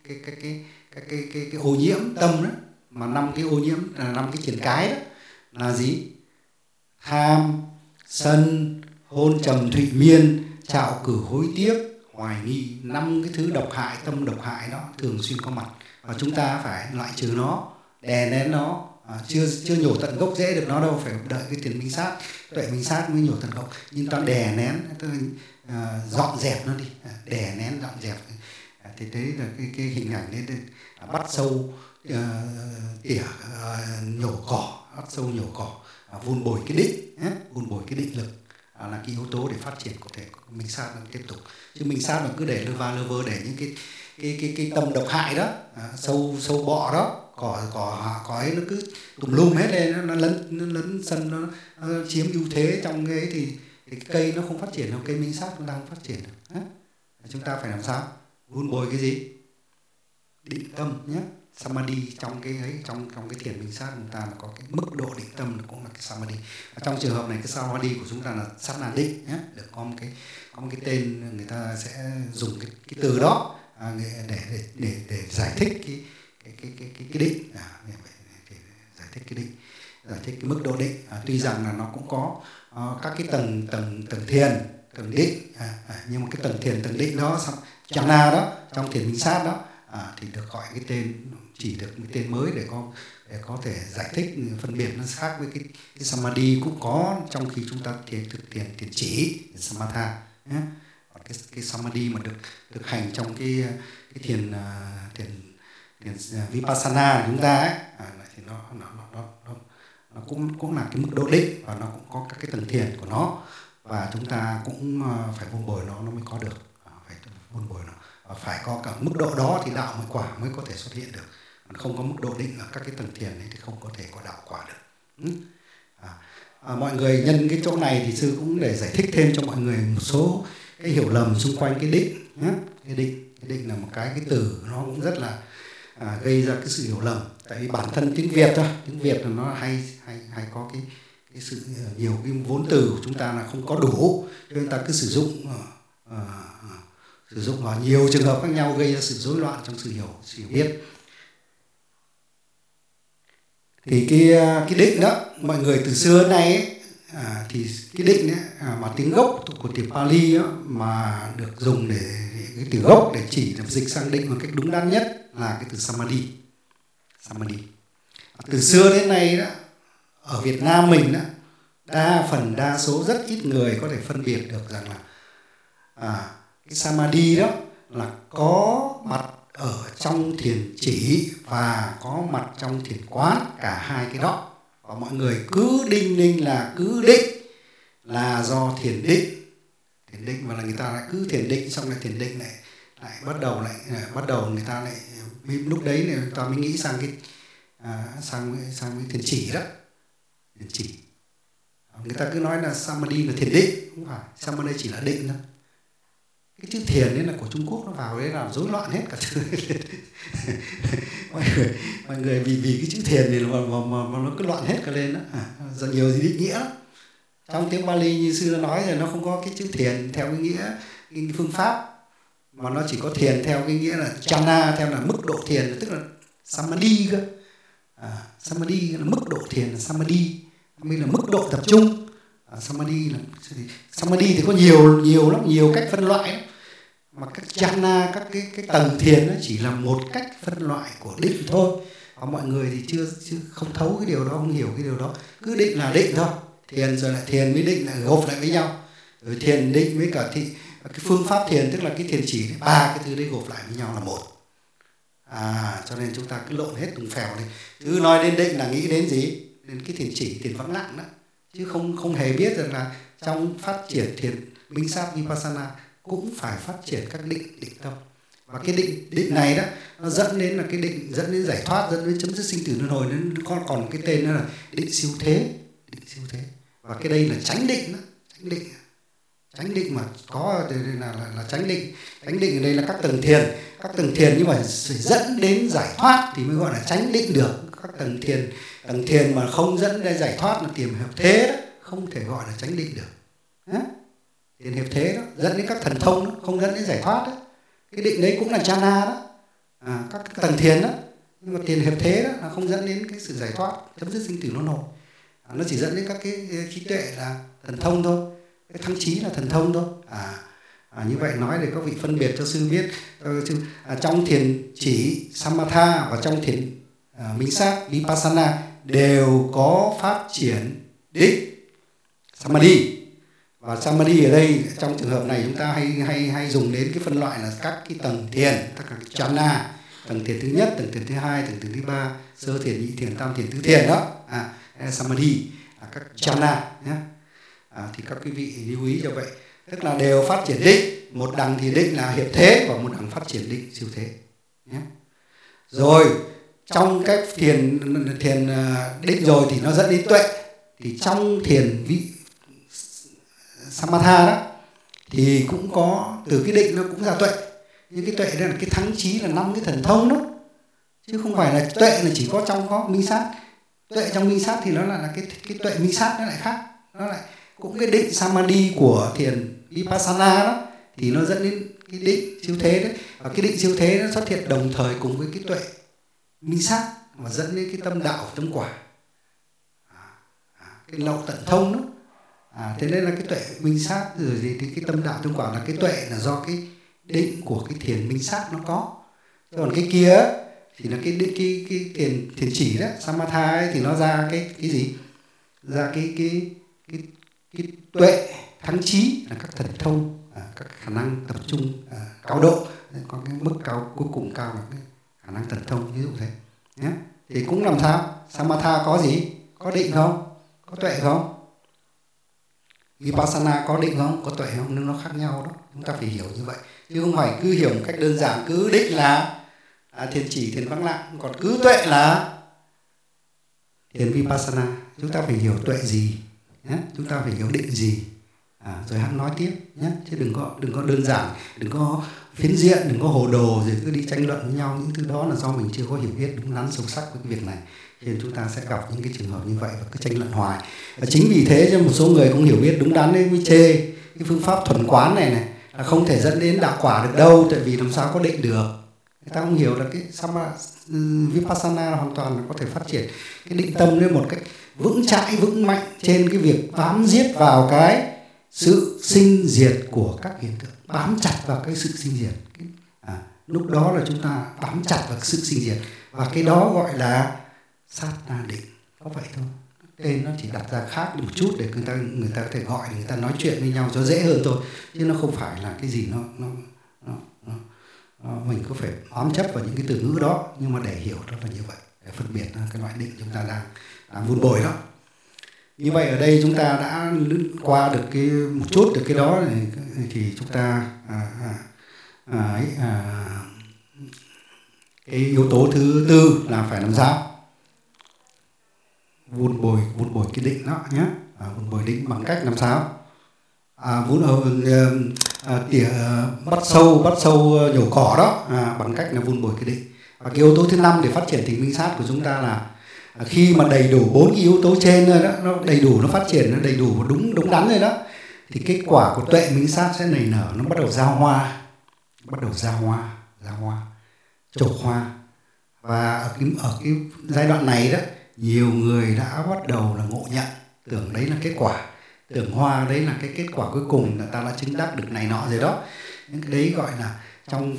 cái ô nhiễm tâm đó. Mà 5 cái ô nhiễm là 5 cái triền cái đó là gì? Tham, sân, hôn trầm thụy miên, trạo cử hối tiếc, hoài nghi. 5 cái thứ độc hại, tâm độc hại đó thường xuyên có mặt, và chúng ta phải loại trừ nó, đè nén nó. Chưa nhổ tận gốc rễ được nó đâu, phải đợi cái thiền minh sát, tuệ minh sát mới nhổ tận gốc. Nhưng ta đè nén, tức là dọn dẹp nó đi, đè nén dọn dẹp. Thì đấy là cái hình ảnh đấy, bắt sâu tỉa nhổ cỏ, bắt sâu nhổ cỏ, vun bồi cái định, vun bồi cái định lực là cái yếu tố để phát triển có thể minh sát nó tiếp tục. Chứ minh sát mà cứ để lơ vơ để những cái tâm độc hại đó, sâu bọ đó, cỏ ấy nó cứ tùm lum hết lên, nó lấn sân, nó chiếm ưu thế trong cái ấy thì cái cây nó không phát triển đâu, cây minh sát chúng ta không phát triển được. Chúng ta phải làm sao? Vun bồi cái gì? Định tâm nhé. Samadhi trong cái ấy, trong cái thiền minh sát chúng ta là có cái mức độ định tâm cũng là cái samadhi. Trong trường hợp này cái samadhi của chúng ta là sát na định nhé, được có một cái tên, người ta sẽ dùng cái từ đó để giải thích cái định, để giải thích cái định, giải thích cái mức độ định. Tuy rằng là nó cũng có các cái tầng thiền, tầng định, nhưng mà cái tầng thiền, tầng định đó, jhana đó, trong thiền minh sát đó thì được gọi cái tên, chỉ được một tên mới để có thể giải thích phân biệt nó khác với cái samadhi cũng có trong khi chúng ta thực thiền thiền chỉ samatha nhé. Cái samadhi mà được hành trong cái thiền vipassana của chúng ta ấy, thì nó cũng là cái mức độ định, và nó cũng có các cái tầng thiền của nó, và chúng ta cũng phải vun bồi nó mới có được, phải vun bồi nó, và phải có cả mức độ đó thì đạo mới quả mới có thể xuất hiện được. Không có mức độ định ở các cái tầng thiền ấy thì không có thể có đạo quả được. Mọi người nhân cái chỗ này thì sư cũng để giải thích thêm cho mọi người một số cái hiểu lầm xung quanh cái định nhé. Cái định là một cái từ nó cũng rất là gây ra cái sự hiểu lầm. Tại vì bản thân tiếng Việt thôi, tiếng Việt là nó hay có cái sự nhiều cái vốn từ của chúng ta là không có đủ, cho nên ta cứ sử dụng vào nhiều trường hợp khác nhau, gây ra sự rối loạn trong sự hiểu biết. Thì cái định đó, mọi người từ xưa đến nay ấy, thì cái định ấy, mà tiếng gốc của tiếng Pali đó, mà được dùng để cái từ gốc để chỉ dịch sang định một cách đúng đắn nhất là cái từ samadhi. Từ xưa đến nay đó, ở Việt Nam mình đó, đa số rất ít người có thể phân biệt được rằng là cái samadhi đó là có mặt ở trong thiền chỉ và có mặt trong thiền quán, cả hai cái đó. Và mọi người cứ đinh ninh là cứ định là do thiền định, và là người ta lại cứ thiền định, xong lại thiền định lại bắt đầu người ta lại lúc đấy người ta mới nghĩ sang cái sang cái thiền chỉ đó, thiền chỉ. Người ta cứ nói là samadhi là thiền định, không phải, samadhi chỉ là định thôi. Cái chữ thiền ấy là của Trung Quốc, nó vào đấy làm rối loạn hết cả thứ. mọi người vì cái chữ thiền này mà nó cứ loạn hết cả lên đó. Rất nhiều gì định nghĩa. Trong tiếng Pali như sư đã nói rồi, nó không có cái chữ thiền theo cái nghĩa cái phương pháp, mà nó chỉ có thiền theo cái nghĩa là jhana, theo là mức độ thiền, tức là samadhi cơ. Samadhi là mức độ thiền, là samadhi là mức độ tập trung. Samadhi thì có nhiều lắm, nhiều cách phân loại lắm. Mà các jhana, các cái tầng thiền nó chỉ là một cách phân loại của định thôi. Và mọi người thì chưa không thấu cái điều đó, không hiểu cái điều đó. Cứ định là định thôi. Thiền rồi lại thiền với định lại gộp lại với nhau. Rồi thiền định với cả cái phương pháp thiền, tức là cái thiền chỉ, ba cái thứ đấy gộp lại với nhau là một. Cho nên chúng ta cứ lộn hết từng phèo đi. Cứ nói đến định là nghĩ đến gì? Đến cái thiền chỉ, thiền vắng lặng đó. Chứ không hề biết rằng là trong phát triển thiền minh sát vipassana cũng phải phát triển các định tâm. Và cái định này đó, nó dẫn đến là cái định, dẫn đến giải thoát, dẫn đến chấm dứt sinh tử luân hồi. Nó còn cái tên đó là định siêu thế. Và cái đây là chánh định đó. Chánh định mà có là chánh định. Chánh định ở đây là các tầng thiền nhưng mà phải dẫn đến giải thoát thì mới gọi là chánh định được. Các tầng thiền mà không dẫn đến giải thoát là tiền hiệp thế đó, không thể gọi là chánh định được. Tiền hiệp thế đó, dẫn đến các thần thông đó, không dẫn đến giải thoát đó. Cái định đấy cũng là jhana đó, các tầng thiền đó, nhưng mà tiền hiệp thế đó là không dẫn đến cái sự giải thoát, chấm dứt sinh tử luân hồi. Nó chỉ dẫn đến các cái trí tuệ là thần thông thôi, cái thắng trí là thần thông thôi. Như vậy nói để các vị phân biệt cho sư biết, trong thiền chỉ samatha và trong thiền minh sát vipassana đều có phát triển đích samadhi. Và samadhi ở đây trong trường hợp này chúng ta hay dùng đến cái phân loại là các cái tầng thiền, các cái jhana, tầng thiền thứ nhất, tầng thiền thứ hai, tầng thiền thứ ba, sơ thiền, nhị thiền, tam thiền, tứ thiền đó. Samadhi, các jhana nhé. Thì các quý vị lưu ý cho vậy, tức là đều phát triển định. Một đằng thì định là hiệp thế và một đằng phát triển định siêu thế nhé. Rồi trong các thiền định rồi thì nó dẫn đến tuệ. Thì trong thiền samatha đó thì cũng có, từ cái định nó cũng ra tuệ. Nhưng cái tuệ đây là cái thắng trí, là 5 cái thần thông đó, chứ không phải là tuệ là chỉ có trong có minh sát. Tuệ trong minh sát thì nó là cái tuệ minh sát nó lại khác. Nó lại cũng cái định samadhi của thiền vipassana đó thì nó dẫn đến cái định siêu thế đấy. Và cái định siêu thế nó xuất hiện đồng thời cùng với cái tuệ minh sát mà dẫn đến cái tâm đạo tâm quả, cái lậu tận thông đó. Thế nên là cái tuệ minh sát rồi thì cái tâm đạo tâm quả là cái tuệ là do cái định của cái thiền minh sát nó có. Còn cái kia thì là cái thiền chỉ đó, samatha ấy, thì nó ra cái gì? Ra cái tuệ thắng trí là các thần thông, các khả năng tập trung cao độ, có cái mức cao cuối cùng cao là cái khả năng thần thông, ví dụ thế nhé. Thì cũng làm sao? Samatha có gì? Có định không? Có tuệ không? Vipassana có định không? Có tuệ không? Nhưng nó khác nhau đó. Chúng ta phải hiểu như vậy, chứ không phải cứ hiểu một cách đơn giản, cứ định là thiền chỉ, thiền vắng lặng, còn cứ tuệ là thiền vipassana. Chúng ta phải hiểu tuệ gì nhé? Chúng ta phải hiểu định gì, rồi hãng nói tiếp nhé. Chứ đừng có đơn giản, đừng có phiến diện, đừng có hồ đồ rồi cứ đi tranh luận với nhau. Những thứ đó là do mình chưa có hiểu biết đúng đắn sâu sắc với cái việc này, nên chúng ta sẽ gặp những cái trường hợp như vậy và cứ tranh luận hoài. Và chính vì thế cho một số người không hiểu biết đúng đắn ấy mới chê cái phương pháp thuần quán này là không thể dẫn đến đạo quả được đâu, tại vì làm sao có định được. Người ta không hiểu là cái vipassana hoàn toàn là có thể phát triển cái định tâm lên một cách vững chãi, vững mạnh trên cái việc bám giết vào cái sự sinh diệt của các hiện tượng, bám chặt vào cái sự sinh diệt. Lúc đó là chúng ta bám chặt vào sự sinh diệt, và cái đó gọi là sát na định. Có vậy thôi, tên nó chỉ đặt ra khác một chút để người ta có thể gọi, để người ta nói chuyện với nhau cho dễ hơn thôi, chứ nó không phải là cái gì mình có phải bám chấp vào những cái từ ngữ đó. Nhưng mà để hiểu nó là như vậy, để phân biệt cái loại định chúng ta đang vun bồi đó. Như vậy ở đây chúng ta đã qua được một chút được cái đó thì chúng ta cái yếu tố thứ tư là phải làm sao? Vun bồi cái định đó nhé. Vun bồi định bằng cách làm sao? Bắt sâu nhổ cỏ đó, bằng cách là vun bồi cái định. Và cái yếu tố thứ 5 để phát triển thiền minh sát của chúng ta là khi mà đầy đủ 4 cái yếu tố trên rồi đó, nó đầy đủ, nó phát triển, nó đầy đủ và đúng đắn rồi đó, thì kết quả của tuệ minh sát sẽ nảy nở, nó bắt đầu ra hoa, trổ hoa. Và ở cái giai đoạn này đó, nhiều người đã bắt đầu là ngộ nhận, tưởng đấy là kết quả, tưởng hoa đấy là cái kết quả cuối cùng, là ta đã chứng đắc được này nọ rồi đó. Những cái đấy gọi là trong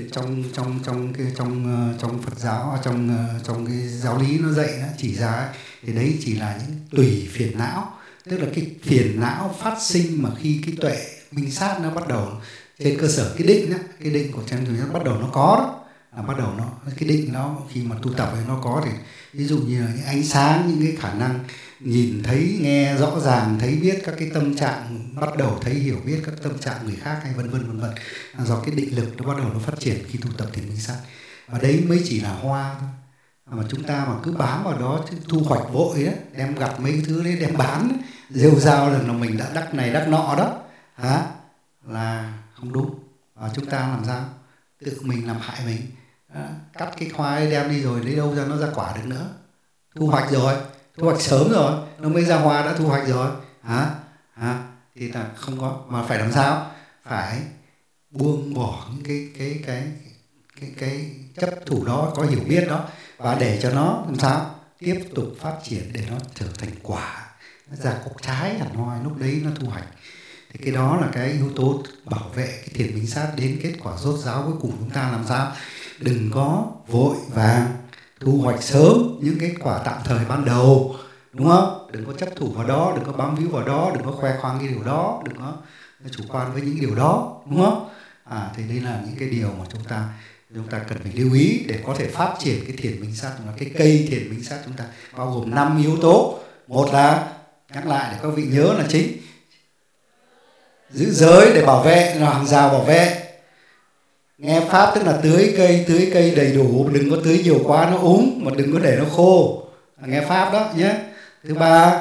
Phật giáo, trong cái giáo lý nó dạy, nó chỉ ra ấy, thì đấy chỉ là những tùy phiền não, tức là cái phiền não phát sinh mà khi cái tuệ minh sát nó bắt đầu trên cơ sở cái định đó, cái định của chân nó bắt đầu nó có đó, bắt đầu nó cái định nó khi mà tu tập ấy nó có, thì ví dụ như là những ánh sáng, những cái khả năng nhìn thấy, nghe rõ ràng, thấy biết các cái tâm trạng, bắt đầu thấy hiểu biết các tâm trạng người khác hay vân vân, do cái định lực nó bắt đầu nó phát triển khi tu tập thiền minh sát. Và đấy mới chỉ là hoa thôi, mà chúng ta mà cứ bám vào đó, thu hoạch vội đó, đem gặp mấy cái thứ đấy đem bán, rêu rao là mình đã đắc này đắc nọ đó, là không đúng. Và chúng ta làm sao? Tự mình làm hại mình. Cắt cái khoai đem đi rồi lấy đâu ra nó ra quả được nữa. Thu hoạch rồi, thu hoạch sớm rồi, nó mới ra hoa đã thu hoạch rồi. Thì là không có, mà phải làm sao? Phải buông bỏ những cái chấp thủ đó, có hiểu biết đó, và để cho nó làm sao tiếp tục phát triển để nó trở thành quả, nó ra cục trái hẳn hoi, lúc đấy nó thu hoạch. Thì cái đó là cái yếu tố bảo vệ cái thiền minh sát đến kết quả rốt ráo cuối cùng. Chúng ta làm sao đừng có vội vàng thu hoạch sớm những kết quả tạm thời ban đầu, đúng không? Đừng có chấp thủ vào đó, đừng có bám víu vào đó, đừng có khoe khoang cái điều đó, đừng có chủ quan với những điều đó, đúng không? Thì đây là những cái điều mà chúng ta cần phải lưu ý để có thể phát triển cái thiền minh sát. Là cái cây thiền minh sát chúng ta bao gồm 5 yếu tố. Một là, nhắc lại để các vị nhớ là chính, giữ giới để bảo vệ, là hàng rào bảo vệ. Nghe pháp tức là tưới cây đầy đủ, đừng có tưới nhiều quá nó úng, mà đừng có để nó khô. Nghe pháp đó nhé. Thứ ba,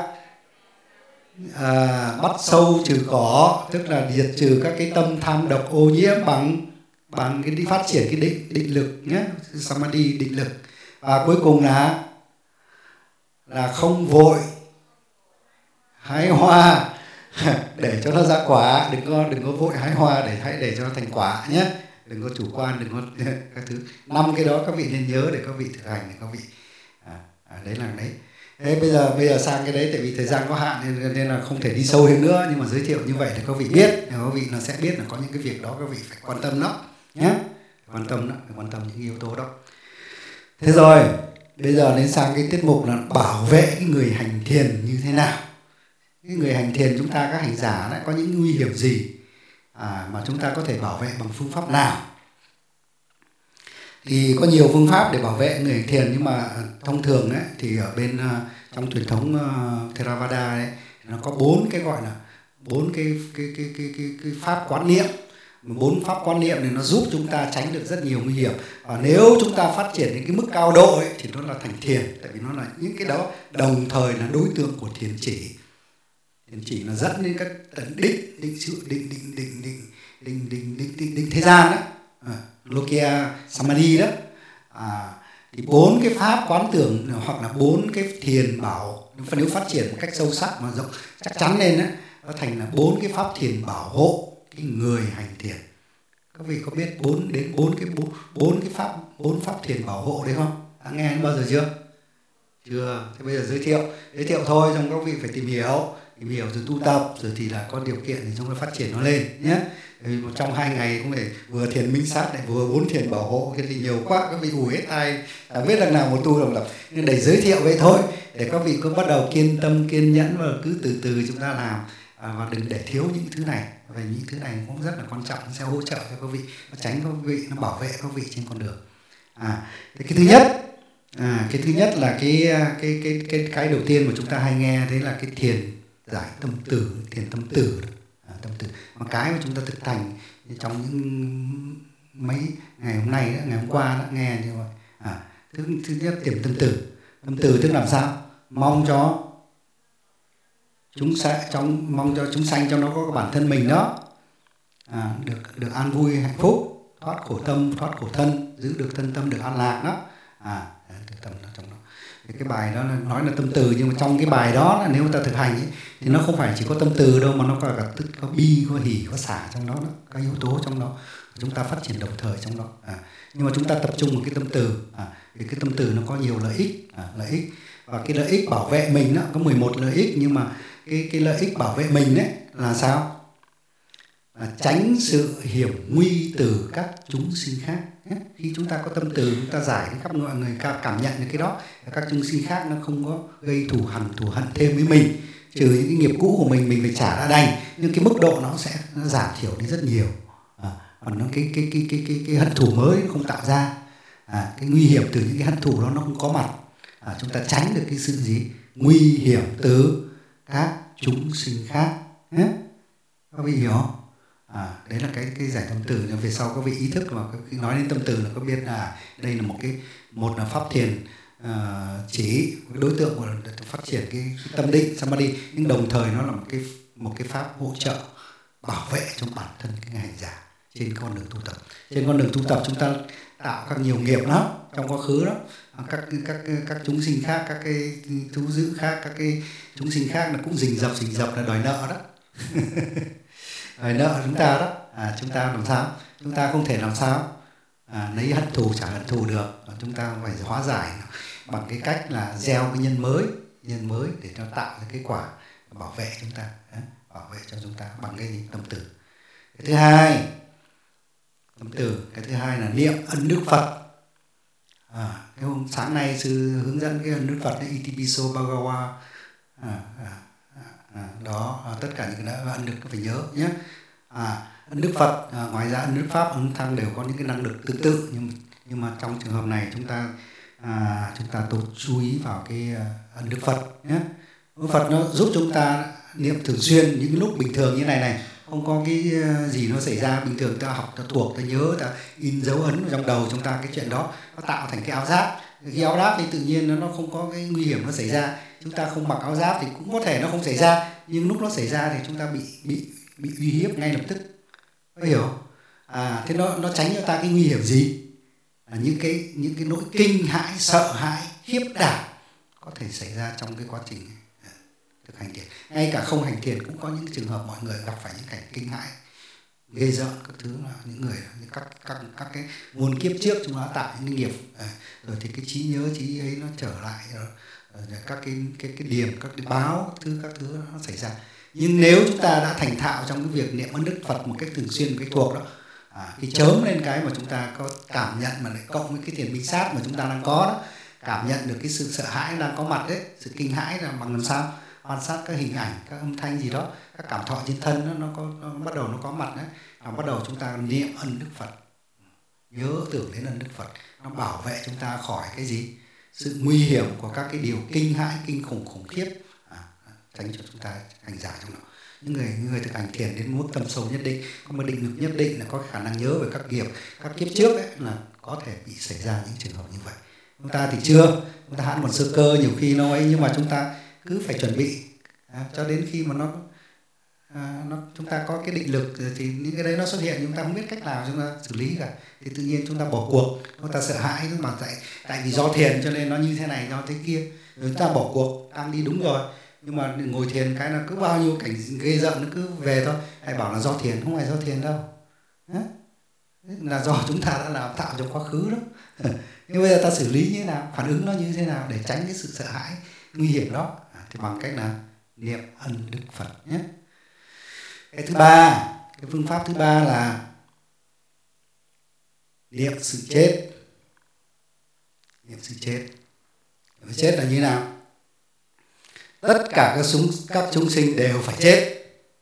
bắt sâu trừ cỏ, tức là diệt trừ các cái tâm tham độc ô nhiễm bằng cái đi phát triển cái định lực nhé, samadhi, định lực. Và cuối cùng là không vội hái hoa để cho nó ra quả, đừng có vội hái hoa để cho nó thành quả nhé. Đừng có chủ quan, đừng có các thứ. 5 cái đó các vị nên nhớ để các vị thực hành, để các vị đấy là đấy. Thế bây giờ sang cái đấy, tại vì thời gian có hạn nên là không thể đi sâu thêm nữa, nhưng mà giới thiệu như vậy để các vị biết, các vị nó sẽ biết là có những cái việc đó các vị phải quan tâm đó nhé, quan tâm những yếu tố đó. Thế rồi bây giờ đến sang cái tiết mục là bảo vệ cái người hành thiền như thế nào. Cái người hành thiền chúng ta, các hành giả đã có những nguy hiểm gì mà chúng ta có thể bảo vệ bằng phương pháp nào? Thì có nhiều phương pháp để bảo vệ người hành thiền, nhưng mà thông thường ấy, thì ở bên trong truyền thống Theravada ấy, nó có 4 cái gọi là 4 cái pháp quán niệm. 4 pháp quán niệm này nó giúp chúng ta tránh được rất nhiều nguy hiểm. Và nếu chúng ta phát triển đến cái mức cao độ ấy, thì nó là thành thiền, tại vì nó là những cái đó đồng thời là đối tượng của thiền chỉ. Thiền chỉ là dẫn đến các tận định sự, định thế gian đó, Lokia Samadhi đó. Thì 4 cái pháp quán tưởng hoặc là 4 cái thiền bảo, nếu phát triển một cách sâu sắc mà rộng chắc chắn lên đó, nó thành là 4 cái pháp thiền bảo hộ cái người hành thiền. Các vị có biết 4 pháp thiền bảo hộ đấy không? Đã nghe đến bao giờ chưa? Chưa. Thế bây giờ giới thiệu thôi, xong các vị phải tìm hiểu rồi tu tập, rồi thì là có điều kiện thì chúng ta phát triển nó lên nhé. Trong 2 ngày không thể vừa thiền minh sát lại vừa 4 thiền bảo hộ, cái thì nhiều quá, các vị ủi hết tai, biết đằng nào một tu đồng lập. Nhưng để giới thiệu vậy thôi, để các vị cứ bắt đầu kiên tâm kiên nhẫn và cứ từ từ chúng ta làm, và đừng để thiếu những thứ này. Và những thứ này cũng rất là quan trọng, sẽ hỗ trợ cho các vị, nó tránh các vị, nó bảo vệ các vị trên con đường. Thì cái thứ nhất là cái đầu tiên mà chúng ta hay nghe, đấy là cái thiền giải tâm từ, thiền tâm từ. Tâm từ mà cái mà chúng ta thực hành trong những mấy ngày hôm nay đó, ngày hôm qua đã nghe như vậy. Thứ nhất thiền tâm từ tức làm sao? Mong cho chúng sanh trong đó có bản thân mình đó được an vui hạnh phúc, thoát khổ tâm thoát khổ thân, giữ được thân tâm được an lạc đó. Tâm đó trong đó. Cái bài đó nói là tâm từ, nhưng mà trong cái bài đó là nếu ta thực hành ấy, thì nó không phải chỉ có tâm từ đâu, mà nó có cả có bi, có hỷ, có xả trong đó, các yếu tố trong đó chúng ta phát triển đồng thời trong đó. Nhưng mà chúng ta tập trung vào cái tâm từ, vì cái tâm từ nó có nhiều lợi ích, và cái lợi ích bảo vệ mình đó, có 11 lợi ích, nhưng mà cái lợi ích bảo vệ mình đấy là sao? Là tránh sự hiểm nguy từ các chúng sinh khác. Khi chúng ta có tâm từ, chúng ta giải khắp mọi người cảm nhận được cái đó, các chúng sinh khác nó không có gây thù hận thêm với mình, trừ những cái nghiệp cũ của mình phải trả đã đành, nhưng cái mức độ nó sẽ giảm thiểu đi rất nhiều. Còn nó cái hận thù mới nó không tạo ra, cái nguy hiểm từ những cái hận thù đó nó không có mặt. Chúng ta tránh được cái sự gì nguy hiểm từ các chúng sinh khác. Các vị hiểu không? Đấy là cái giải tâm từ. Về sau các vị ý thức mà khi nói đến tâm từ là có biết là đây là một là pháp thiền chỉ đối tượng của phát triển cái tâm định samadhi, nhưng đồng thời nó là một cái pháp hỗ trợ bảo vệ cho bản thân cái hành giả trên con đường tu tập. Trên con đường tu tập chúng ta tạo các nhiều nghiệp lắm trong quá khứ đó, các chúng sinh khác, các cái thú dữ khác, các cái chúng sinh khác là cũng rình rập là đòi nợ đó. Đòi nợ chúng ta đó. Chúng ta làm sao? Chúng ta không thể làm sao lấy hận thù trả hận thù được. Chúng ta phải hóa giải bằng cái cách là gieo cái nhân mới để nó tạo ra cái quả bảo vệ chúng ta, bảo vệ cho chúng ta bằng cái gì? Tâm từ. Cái thứ hai, tâm từ. Cái thứ hai là niệm ân đức Phật. Cái hôm sáng nay sư hướng dẫn cái ân đức Phật đấy, Itipiso Bhagawa. Đó, tất cả những cái đó ân đức phải nhớ nhé. Ân đức Phật, ngoài ra ân đức Pháp, ân Thăng đều có những cái năng lực tương tự, nhưng mà trong trường hợp này chúng ta tốt chú ý vào cái ân đức Phật nhé. Đức Phật nó giúp chúng ta niệm thường xuyên những lúc bình thường như này, không có cái gì nó xảy ra. Bình thường ta học, ta thuộc, ta nhớ, ta in dấu ấn vào trong đầu chúng ta cái chuyện đó, nó tạo thành cái áo giáp. Khi áo giáp thì tự nhiên nó không có cái nguy hiểm nó xảy ra. Chúng ta không mặc áo giáp thì cũng có thể nó không xảy ra, nhưng lúc nó xảy ra thì chúng ta bị uy hiếp ngay lập tức. Có hiểu? Thế nó tránh cho ta cái nguy hiểm gì? Những cái nỗi kinh hãi, sợ hãi, khiếp đảm có thể xảy ra trong cái quá trình thực hành thiền. Ngay cả không hành thiền cũng có những trường hợp mọi người gặp phải những cảnh kinh hãi, ghê rợn các thứ, là những người các cái nguồn kiếp trước chúng nó tạo những nghiệp, rồi thì cái trí nhớ trí ấy nó trở lại, rồi các cái điểm, các cái báo, các thứ nó xảy ra. Nhưng nếu chúng ta đã thành thạo trong cái việc niệm ân đức Phật một cách thường xuyên, một cách thuộc đó, cái chớm lên cái mà chúng ta có cảm nhận, mà lại cộng với cái thiền minh sát mà chúng ta đang có đó, cảm nhận được cái sự sợ hãi đang có mặt đấy, sự kinh hãi là bằng làm sao? Quan sát các hình ảnh, các âm thanh gì đó, các cảm thọ trên thân nó bắt đầu nó có mặt đấy, bắt đầu chúng ta niệm ân đức Phật, nhớ tưởng đến ân đức Phật, nó bảo vệ chúng ta khỏi cái gì? Sự nguy hiểm của các cái điều kinh hãi, kinh khủng khiếp, tránh cho chúng ta hành giả trong đó. Những người thực hành thiền đến mức tâm sâu nhất định, có một định lực nhất định là có khả năng nhớ về các nghiệp, các kiếp trước ấy, là có thể bị xảy ra những trường hợp như vậy. Chúng ta thì chưa, chúng ta hãng còn sơ cơ, nhiều khi nó ấy, nhưng mà chúng ta cứ phải chuẩn bị cho đến khi mà chúng ta có cái định lực thì những cái đấy nó xuất hiện, chúng ta không biết cách nào chúng ta xử lý cả, thì tự nhiên chúng ta bỏ cuộc, chúng ta sợ hãi, mà tại vì do thiền cho nên nó như thế này, do thế kia, rồi chúng ta bỏ cuộc, đang đi đúng rồi, nhưng mà ngồi thiền cái là cứ bao nhiêu cảnh ghê rợn nó cứ về thôi. Hãy bảo là do thiền, không phải do thiền đâu, là do chúng ta đã làm tạo trong quá khứ đó. Nhưng bây giờ ta xử lý như thế nào, phản ứng nó như thế nào để tránh cái sự sợ hãi nguy hiểm đó, thì bằng cách là niệm ân đức Phật nhé. Cái thứ ba, cái phương pháp thứ ba là niệm sự chết. Niệm sự chết. Niệm sự chết là như nào? Tất cả các chúng sinh đều phải chết,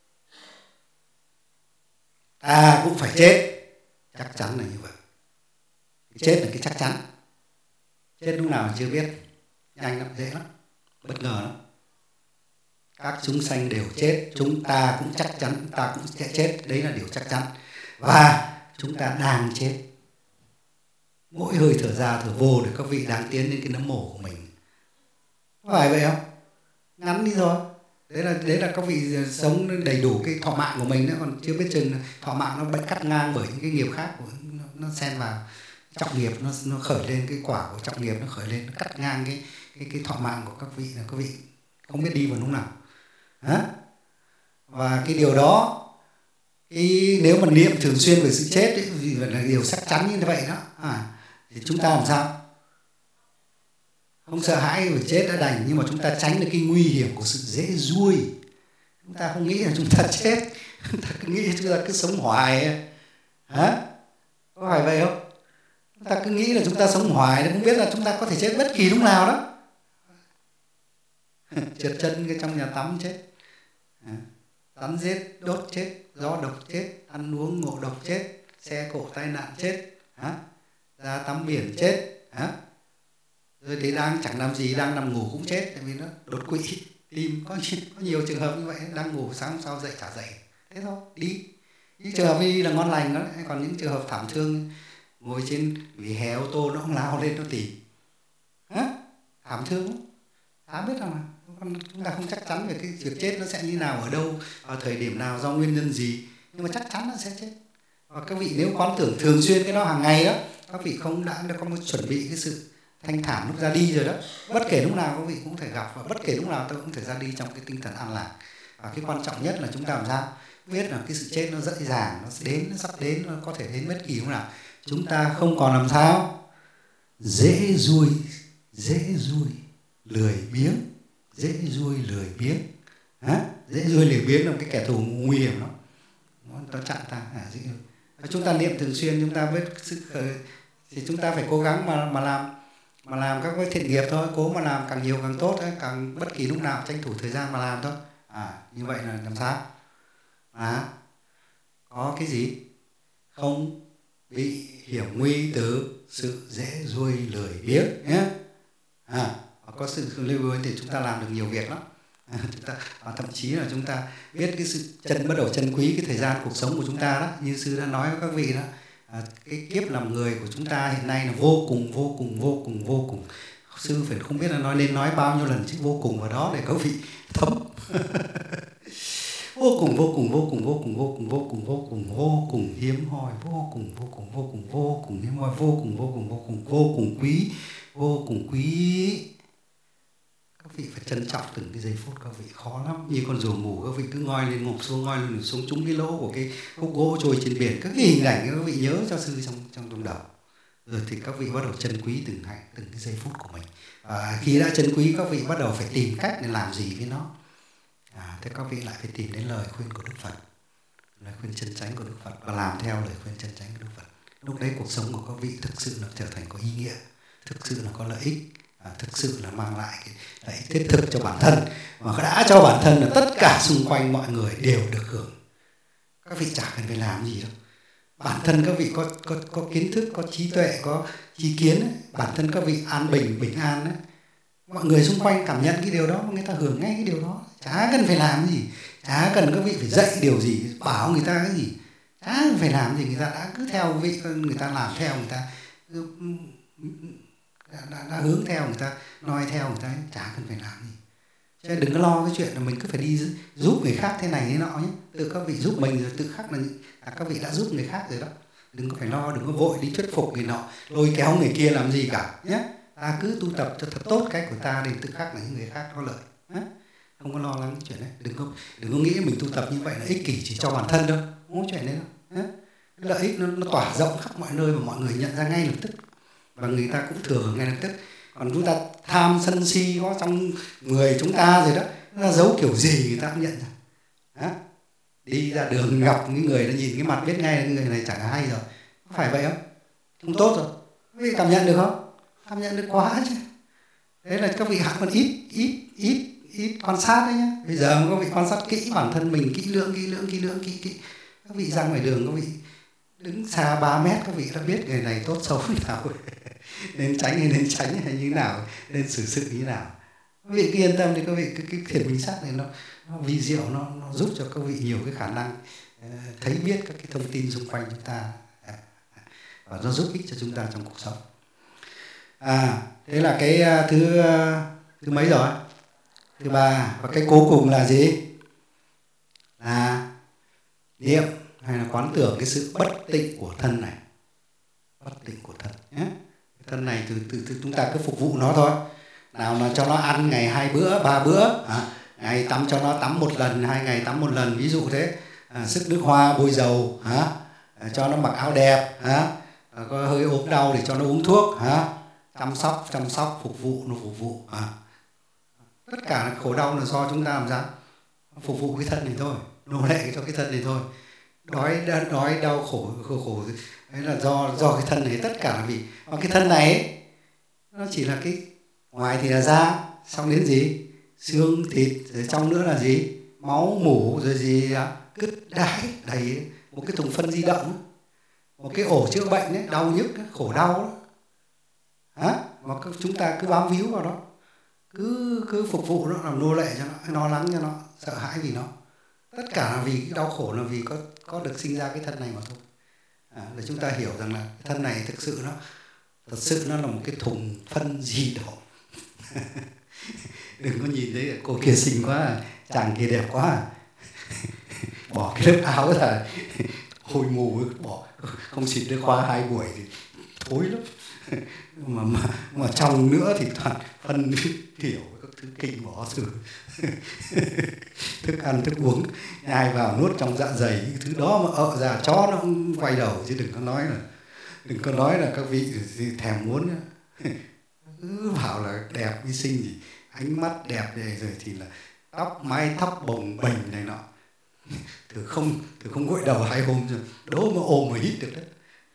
ta cũng phải chết, chắc chắn là như vậy. Chết là cái chắc chắn. Chết lúc nào chưa biết, nhanh lắm, dễ lắm, bất ngờ lắm. Các chúng sanh đều chết, chúng ta cũng chắc chắn ta cũng sẽ chết, đấy là điều chắc chắn. Và chúng ta đang chết. Mỗi hơi thở ra thở vô để các vị đang tiến đến cái nấm mồ của mình. Có phải vậy không? Ngắn đi rồi. Đấy là các vị sống đầy đủ cái thọ mạng của mình nữa, còn chưa biết chừng thọ mạng nó bị cắt ngang bởi những cái nghiệp khác của nó xen vào. Trọng nghiệp nó khởi lên, cái quả của trọng nghiệp nó khởi lên, nó cắt ngang cái thọ mạng của các vị, là các vị không biết đi vào lúc nào. Và cái điều đó, nếu mà niệm thường xuyên về sự chết ấy, vì là điều chắc chắn như vậy đó, thì chúng ta làm sao? Không sợ hãi về chết đã đành, nhưng mà chúng ta tránh được cái nguy hiểm của sự dễ ruôi. Chúng ta không nghĩ là chúng ta chết, chúng ta cứ nghĩ chúng ta cứ sống hoài. Có phải vậy không? Chúng ta cứ nghĩ là chúng ta sống hoài, không biết là chúng ta có thể chết bất kỳ lúc nào đó. Trượt chân cái trong nhà tắm chết, rắn giết đốt chết, gió độc chết, ăn uống ngộ độc chết, xe cộ tai nạn chết, ra tắm biển chết, rồi thì đang chẳng làm gì, đang nằm ngủ cũng chết, tại vì nó đột quỵ tim. Có nhiều trường hợp như vậy, đang ngủ sáng hôm sau dậy chả dậy, thế thôi đi. Những trường hợp đi là ngon lành đó, còn những trường hợp thảm thương ngồi trên vỉa hè ô tô nó không lao lên nó tìm, thảm thương, chả biết đâu mà. Chúng ta không chắc chắn về cái việc chết nó sẽ như nào, ở đâu, vào thời điểm nào, do nguyên nhân gì, nhưng mà chắc chắn nó sẽ chết. Và các vị nếu quán tưởng thường xuyên cái đó hàng ngày đó, các vị không đã có một chuẩn bị cái sự thanh thản lúc ra đi rồi đó. Bất kể lúc nào các vị cũng thể gặp, và bất kể lúc nào tôi cũng thể ra đi trong cái tinh thần an lạc. Và cái quan trọng nhất là chúng ta làm sao biết là cái sự chết nó dễ dàng, nó sẽ đến, nó sắp đến, nó có thể đến bất kỳ lúc nào. Chúng ta không còn làm sao dễ ruồi lười biếng, dễ ruồi lười biếng. Dễ ruồi lười biếng là một cái kẻ thù nguy hiểm lắm, nó chặn ta. Chúng ta niệm thường xuyên, chúng ta biết sức thì chúng ta phải cố gắng mà làm các cái thiện nghiệp thôi, cố mà làm càng nhiều càng tốt, càng bất kỳ lúc nào tranh thủ thời gian mà làm thôi. Như vậy là làm sao có cái gì không bị hiểm nguy từ sự dễ ruồi lười biếng nhé. Có sự lưu ý thì chúng ta làm được nhiều việc lắm. Và thậm chí là chúng ta biết cái sự bắt đầu trân quý cái thời gian cuộc sống của chúng ta đó. Như sư đã nói với các vị đó, cái kiếp làm người của chúng ta hiện nay là vô cùng. Sư phải không biết là nói bao nhiêu lần chứ vô cùng vào đó để các vị thấm. vô cùng hiếm hoi, vô cùng hiếm hoi, vô cùng quý. Các vị phải trân trọng từng cái giây phút các vị, khó lắm. Như con rùa mù, các vị cứ ngoi lên ngục xuống, ngoi lên xuống trúng cái lỗ của cái khúc gỗ trôi trên biển. Các cái hình ảnh các vị nhớ cho sư trong đầu. Rồi thì các vị bắt đầu trân quý từng cái giây phút của mình. Và khi đã trân quý, các vị bắt đầu phải tìm cách để làm gì với nó. Thế các vị lại phải tìm đến lời khuyên của Đức Phật, lời khuyên chân chánh của Đức Phật, và làm theo lời khuyên chân chánh của Đức Phật. Lúc đấy cuộc sống của các vị thực sự là trở thành có ý nghĩa, thực sự là có lợi ích, thực sự là mang lại cái lợi ích thiết thực cho bản thân. Mà đã cho bản thân là tất cả xung quanh mọi người đều được hưởng. Các vị chả cần phải làm gì đâu. Bản thân các vị có kiến thức, có trí tuệ, có trí kiến ấy. Bản thân các vị an bình an ấy. Mọi người xung quanh cảm nhận cái điều đó, người ta hưởng ngay cái điều đó. Chả cần phải làm gì, chả cần các vị phải dạy điều gì, bảo người ta cái gì, chả cần phải làm gì. Người ta đã cứ theo vị, người ta làm theo, người ta đã hướng theo, người ta nói theo, người ta chả cần phải làm gì. Cho nên đừng có lo cái chuyện là mình cứ phải đi giúp người khác thế này thế nọ nhé. Tự các vị giúp mình rồi tự khắc là các vị đã giúp người khác rồi đó. Đừng có phải lo, đừng có vội đi thuyết phục người nọ, lôi kéo người kia làm gì cả nhé. Ta cứ tu tập cho thật tốt cái của ta, để tự khắc là những người khác có lợi. Không có lo lắng cái chuyện đấy. Đừng có nghĩ mình tu tập như vậy là ích kỷ chỉ cho bản thân đâu. Không có chuyện đấy đâu. Cái lợi ích nó tỏa rộng khắp mọi nơi và mọi người nhận ra ngay lập tức. Và người ta cũng thừa ngay lập tức. Còn chúng ta tham sân si có trong người chúng ta rồi đó, nó giấu kiểu gì người ta cũng nhận ra. Đi ra đường gặp những người nó nhìn cái mặt biết ngay là người này chẳng hay rồi. Có phải vậy không? Không tốt rồi. Các vị cảm nhận được không? Cảm nhận được quá chứ. Thế là các vị hãy còn ít quan sát đấy nhá. Bây giờ các vị quan sát kỹ bản thân mình, kỹ lưỡng. Các vị ra ngoài đường, các vị đứng xa 3 mét, các vị đã biết người này tốt xấu như nào, nên tránh hay nên tránh hay như nào, nên xử sự như nào. Các vị cứ yên tâm thì các vị cái thiền minh sát này nó vi diệu, nó giúp cho các vị nhiều cái khả năng thấy biết các cái thông tin xung quanh chúng ta, và nó giúp ích cho chúng ta trong cuộc sống. Thế là cái thứ mấy rồi? Thứ 3. Và cái cuối cùng là gì? Là niệm hay là quán tưởng cái sự bất tịnh của thân này. Bất tịnh của thân nhé. Cái thân này từ chúng ta cứ phục vụ nó thôi. Nào là cho nó ăn ngày 2 bữa, 3 bữa, ngày tắm cho nó tắm 1 lần, 2 ngày tắm 1 lần, ví dụ thế. Sức nước hoa, bôi dầu, cho nó mặc áo đẹp, có hơi ốm đau để cho nó uống thuốc, chăm sóc, phục vụ. Tất cả là khổ đau là do chúng ta làm sao? Phục vụ cái thân này thôi, nô lệ cho cái thân này thôi. Đói đau khổ đấy là do cái thân này, tất cả là vì cái thân này ấy, nó chỉ là cái ngoài thì là da, xong đến gì? Xương thịt, rồi trong nữa là gì? Máu mủ, rồi gì cứt đái đầy, một cái thùng phân di động, một cái ổ chữa bệnh ấy, đau nhức, khổ đau đó. Mà chúng ta cứ bám víu vào đó, cứ phục vụ nó, làm nô lệ cho nó, lo lắng cho nó, sợ hãi vì nó. Tất cả là vì cái đau khổ là vì có được sinh ra cái thân này mà thôi. Để chúng ta hiểu rằng là cái thân này thật sự nó là một cái thùng phân di động. Đừng có nhìn thấy cô kia xinh quá, chàng kia đẹp quá, bỏ cái lớp áo ra hôi mù, bỏ không xịt nước hoa 2 buổi thì thối lắm. Mà trong nữa thì toàn phân tiểu các thứ kinh bỏ thử. Thức ăn thức uống nhai vào nuốt trong dạ dày, cái thứ đó mà ợ ra chó nó không quay đầu, chứ đừng có nói là các vị thèm muốn. Cứ bảo là đẹp vi sinh gì, ánh mắt đẹp này rồi thì là tóc mái tóc bồng bềnh này nọ. Thử không gội đầu 2 hôm rồi đố mà ôm mà hít được đấy.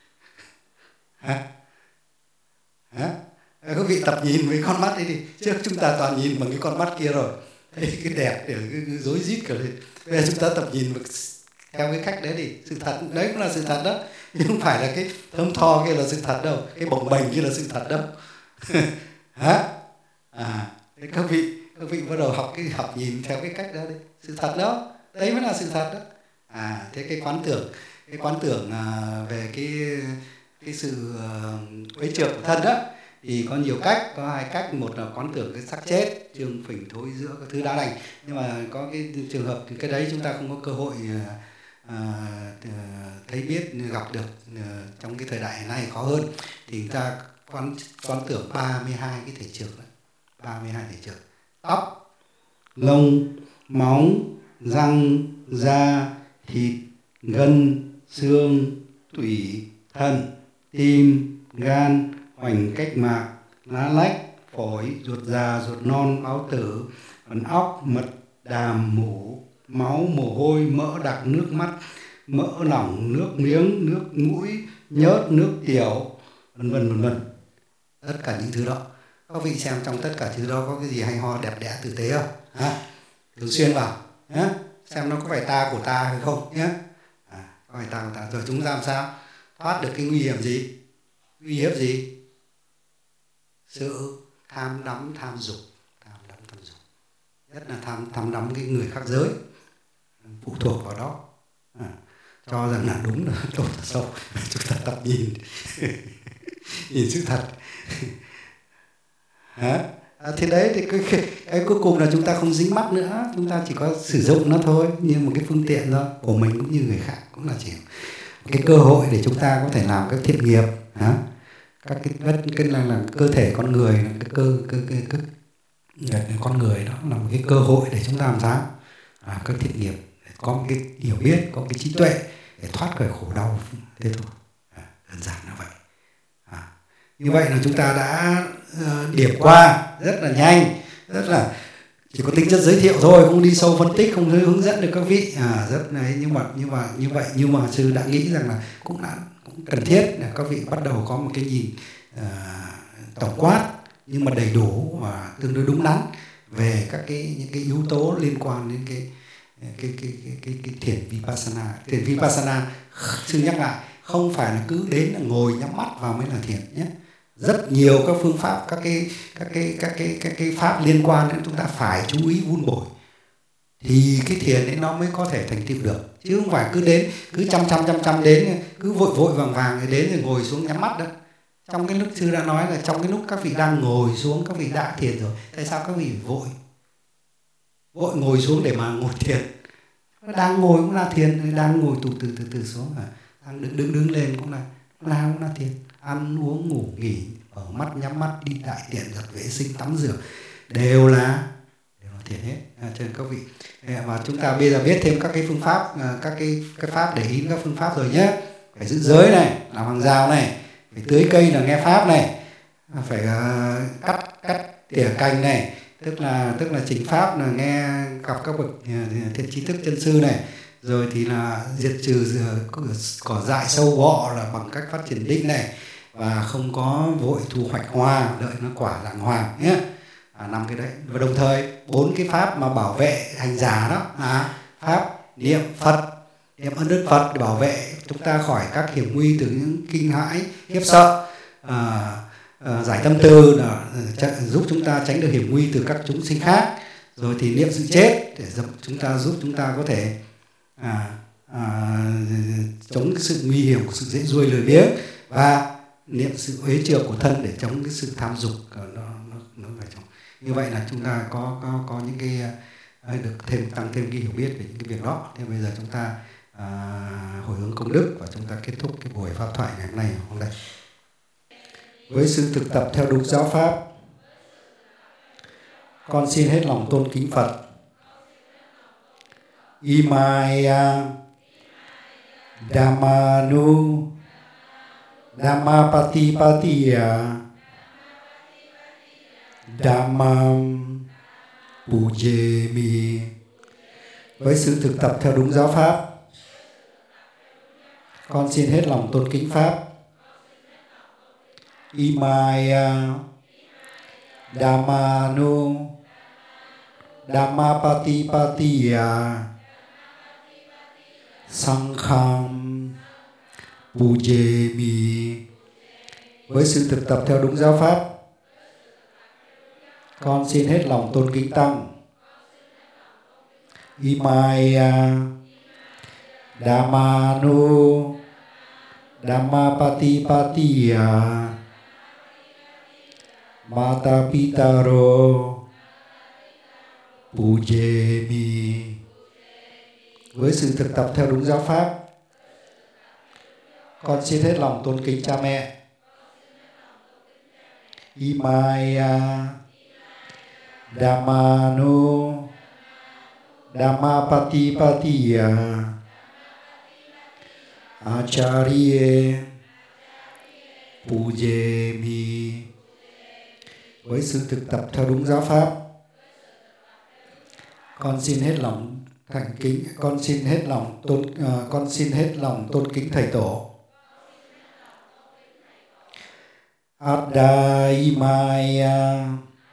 Hả? Các vị tập nhìn với con mắt ấy đi. Trước chúng ta toàn nhìn bằng cái con mắt kia rồi, thấy cái đẹp để cái rối rít cả lên. Bây giờ chúng ta tập nhìn theo cái cách đấy đi. Sự thật đấy cũng là sự thật đó, nhưng không phải là cái thơm tho kia là sự thật đâu, cái bồng bềnh kia là sự thật đâu. Hả? Thế các vị bắt đầu học nhìn theo cái cách đó đi. Sự thật đó, đấy mới là sự thật đó. Thế cái quán tưởng về cái sự quấy trượt của thân đó thì có nhiều cách, có 2 cách. Một là quán tưởng cái xác chết, trương phình thối rữa các thứ đã lành, nhưng mà có cái trường hợp thì cái đấy chúng ta không có cơ hội thấy biết gặp được trong cái thời đại này, khó hơn. Thì chúng ta quán tưởng 32 cái thể trực đó, 32 thể trực: tóc, lông, máu, răng, da, thịt, gân, xương, tủy, thận, tim, gan, hoành cách mạc, lá lách, phổi, ruột già, ruột non, báo tử, phần óc, mật đàm, mủ, máu, mồ hôi, mỡ đặc, nước mắt, mỡ lỏng, nước miếng, nước mũi, nhớt, nước tiểu, vân vân vân vân. Tất cả những thứ đó, các vị xem trong tất cả thứ đó có cái gì hay ho, đẹp đẽ, tử tế không? Thường xuyên vào xem nó có phải ta của ta hay không nhé. Có phải ta của ta, rồi chúng ta làm sao thoát được cái nguy hiểm gì, uy hiếp gì? Sự tham đắm tham dục, nhất là tham đắm cái người khác giới, phụ thuộc vào đó, cho rằng là đúng là tốt là sâu. Chúng ta tập nhìn nhìn sự thật. Thế đấy thì cái cuối cùng là chúng ta không dính mắc nữa, chúng ta chỉ có sử dụng nó thôi như một cái phương tiện thôi, của mình cũng như người khác, cũng là chỉ cái cơ hội để chúng ta có thể làm các thiện nghiệp. Các cái là cơ thể con người, là cái con người đó là một cái cơ hội để chúng ta làm sao các thiện nghiệp, để có một cái hiểu biết, có cái trí tuệ để thoát khỏi khổ đau. Thế thôi, đơn giản là vậy. Như vậy là chúng ta đã điểm qua rất là nhanh, rất là chỉ có tính chất giới thiệu thôi, không đi sâu phân tích, không hướng dẫn được các vị rất này. Nhưng mà sư đã nghĩ rằng là cũng cần thiết để các vị bắt đầu có một cái nhìn tổng quát nhưng mà đầy đủ và tương đối đúng đắn về những cái yếu tố liên quan đến cái thiền vipassana. Thiền vipassana, sư nhắc lại, không phải là cứ đến là ngồi nhắm mắt vào mới là thiền nhé. Rất nhiều các phương pháp, các cái pháp liên quan đến chúng ta phải chú ý vun bồi thì cái thiền ấy nó mới có thể thành tựu được, chứ không phải cứ đến cứ chăm đến, cứ vội vàng đến rồi ngồi xuống nhắm mắt đó. Trong cái lúc sư đã nói là trong cái lúc các vị đang ngồi xuống, các vị đã thiền rồi, tại sao các vị vội ngồi xuống để mà ngồi thiền? Đang ngồi cũng là thiền, đang ngồi từ xuống, đang đứng lên cũng là thiền. Ăn uống ngủ nghỉ, mở mắt nhắm mắt, đi đại tiện, giặt vệ sinh, tắm rửa đều là thiền hết. Cho nên các vị, và chúng ta bây giờ biết thêm các cái phương pháp, các cái pháp để ý các phương pháp rồi nhé. Phải giữ giới này, làm hàng rào này, phải tưới cây là nghe pháp này, phải cắt tỉa cành này, tức là trình pháp là nghe gặp các bậc thiện trí thức chân sư này, rồi thì là diệt trừ cỏ dại sâu bọ là bằng cách phát triển định này, và không có vội thu hoạch hoa, đợi nó quả dạng hoàng nhé. 5 cái đấy. Và đồng thời 4 cái pháp mà bảo vệ hành giả đó pháp niệm Phật, niệm ơn Đức Phật để bảo vệ chúng ta khỏi các hiểm nguy từ những kinh hãi khiếp sợ, giải tâm từ giúp chúng ta tránh được hiểm nguy từ các chúng sinh khác, rồi thì niệm sự chết để giúp chúng ta có thể chống cái sự nguy hiểm của sự dễ ruồi lười biếng, và niệm sự uế trượt của thân để chống cái sự tham dục nó phải trong. Như vậy là chúng ta có những cái được tăng thêm cái hiểu biết về những cái việc đó. Thế bây giờ chúng ta hồi hướng công đức và chúng ta kết thúc cái buổi pháp thoại ngày hôm nay hôm nay. Với sự thực tập theo đúng giáo pháp, con xin hết lòng tôn kính Phật. Imaya Dhammanu Dhammapatipatiya Dhammam Pujemi. Với sự thực tập theo đúng giáo pháp, con xin hết lòng tôn kính Pháp. Imaya Dhammanu Dhammapatipatiya Sangham Pujemi. Với sự thực tập theo đúng giáo pháp, con xin hết lòng tôn kính Tăng. Imaya Dhammanu Dhammapatipatiya Mata Pitaro Pujemi. Với sự thực tập theo đúng giáo pháp, con xin hết lòng tôn kính cha mẹ. Imaya Dhammanu Dhammapatipatiya Acharya Pujemi. Với sự thực tập theo đúng giáo pháp, con xin hết lòng thành kính, con xin hết lòng tôn kính thầy tổ. Addaimaya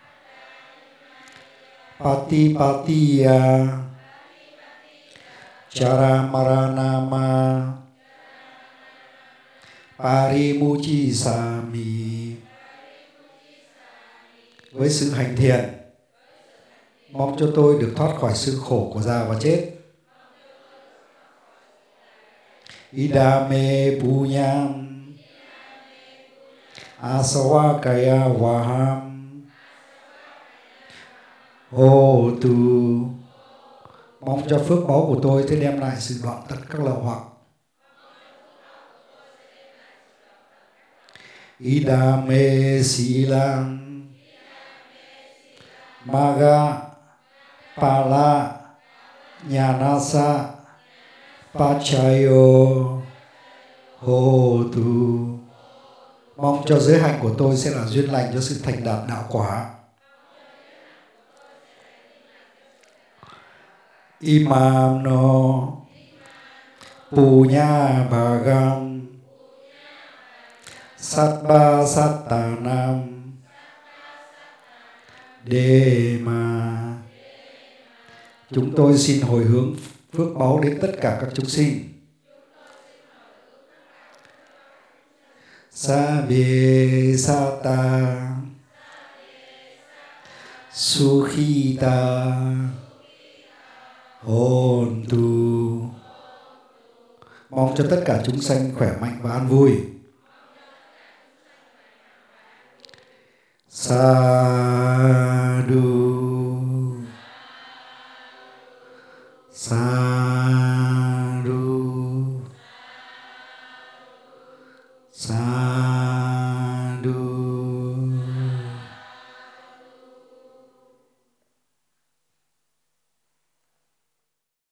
Patipatiya Charamaranama Parimuchisami. Với sự hành thiện, mong cho tôi được thoát khỏi sự khổ của già và chết. Idame Punyam Asawakaya Vaham Hotu. Mong cho phước báu của tôi sẽ đem lại sự đoạn tận các lậu hoặc. Idame Silam Maga Pala Nyanasa Pachayo Hotu. Mong cho giới hạnh của tôi sẽ là duyên lành cho sự thành đạt đạo quả. Imam no Punya Bhagam Sattva Sattanam Dema. Chúng tôi xin hồi hướng phước báu đến tất cả các chúng sinh. Sabbe Sata Sukhita Hontu. Mong cho tất cả chúng sanh khỏe mạnh và an vui. Sadhu Sadhu Sadhu.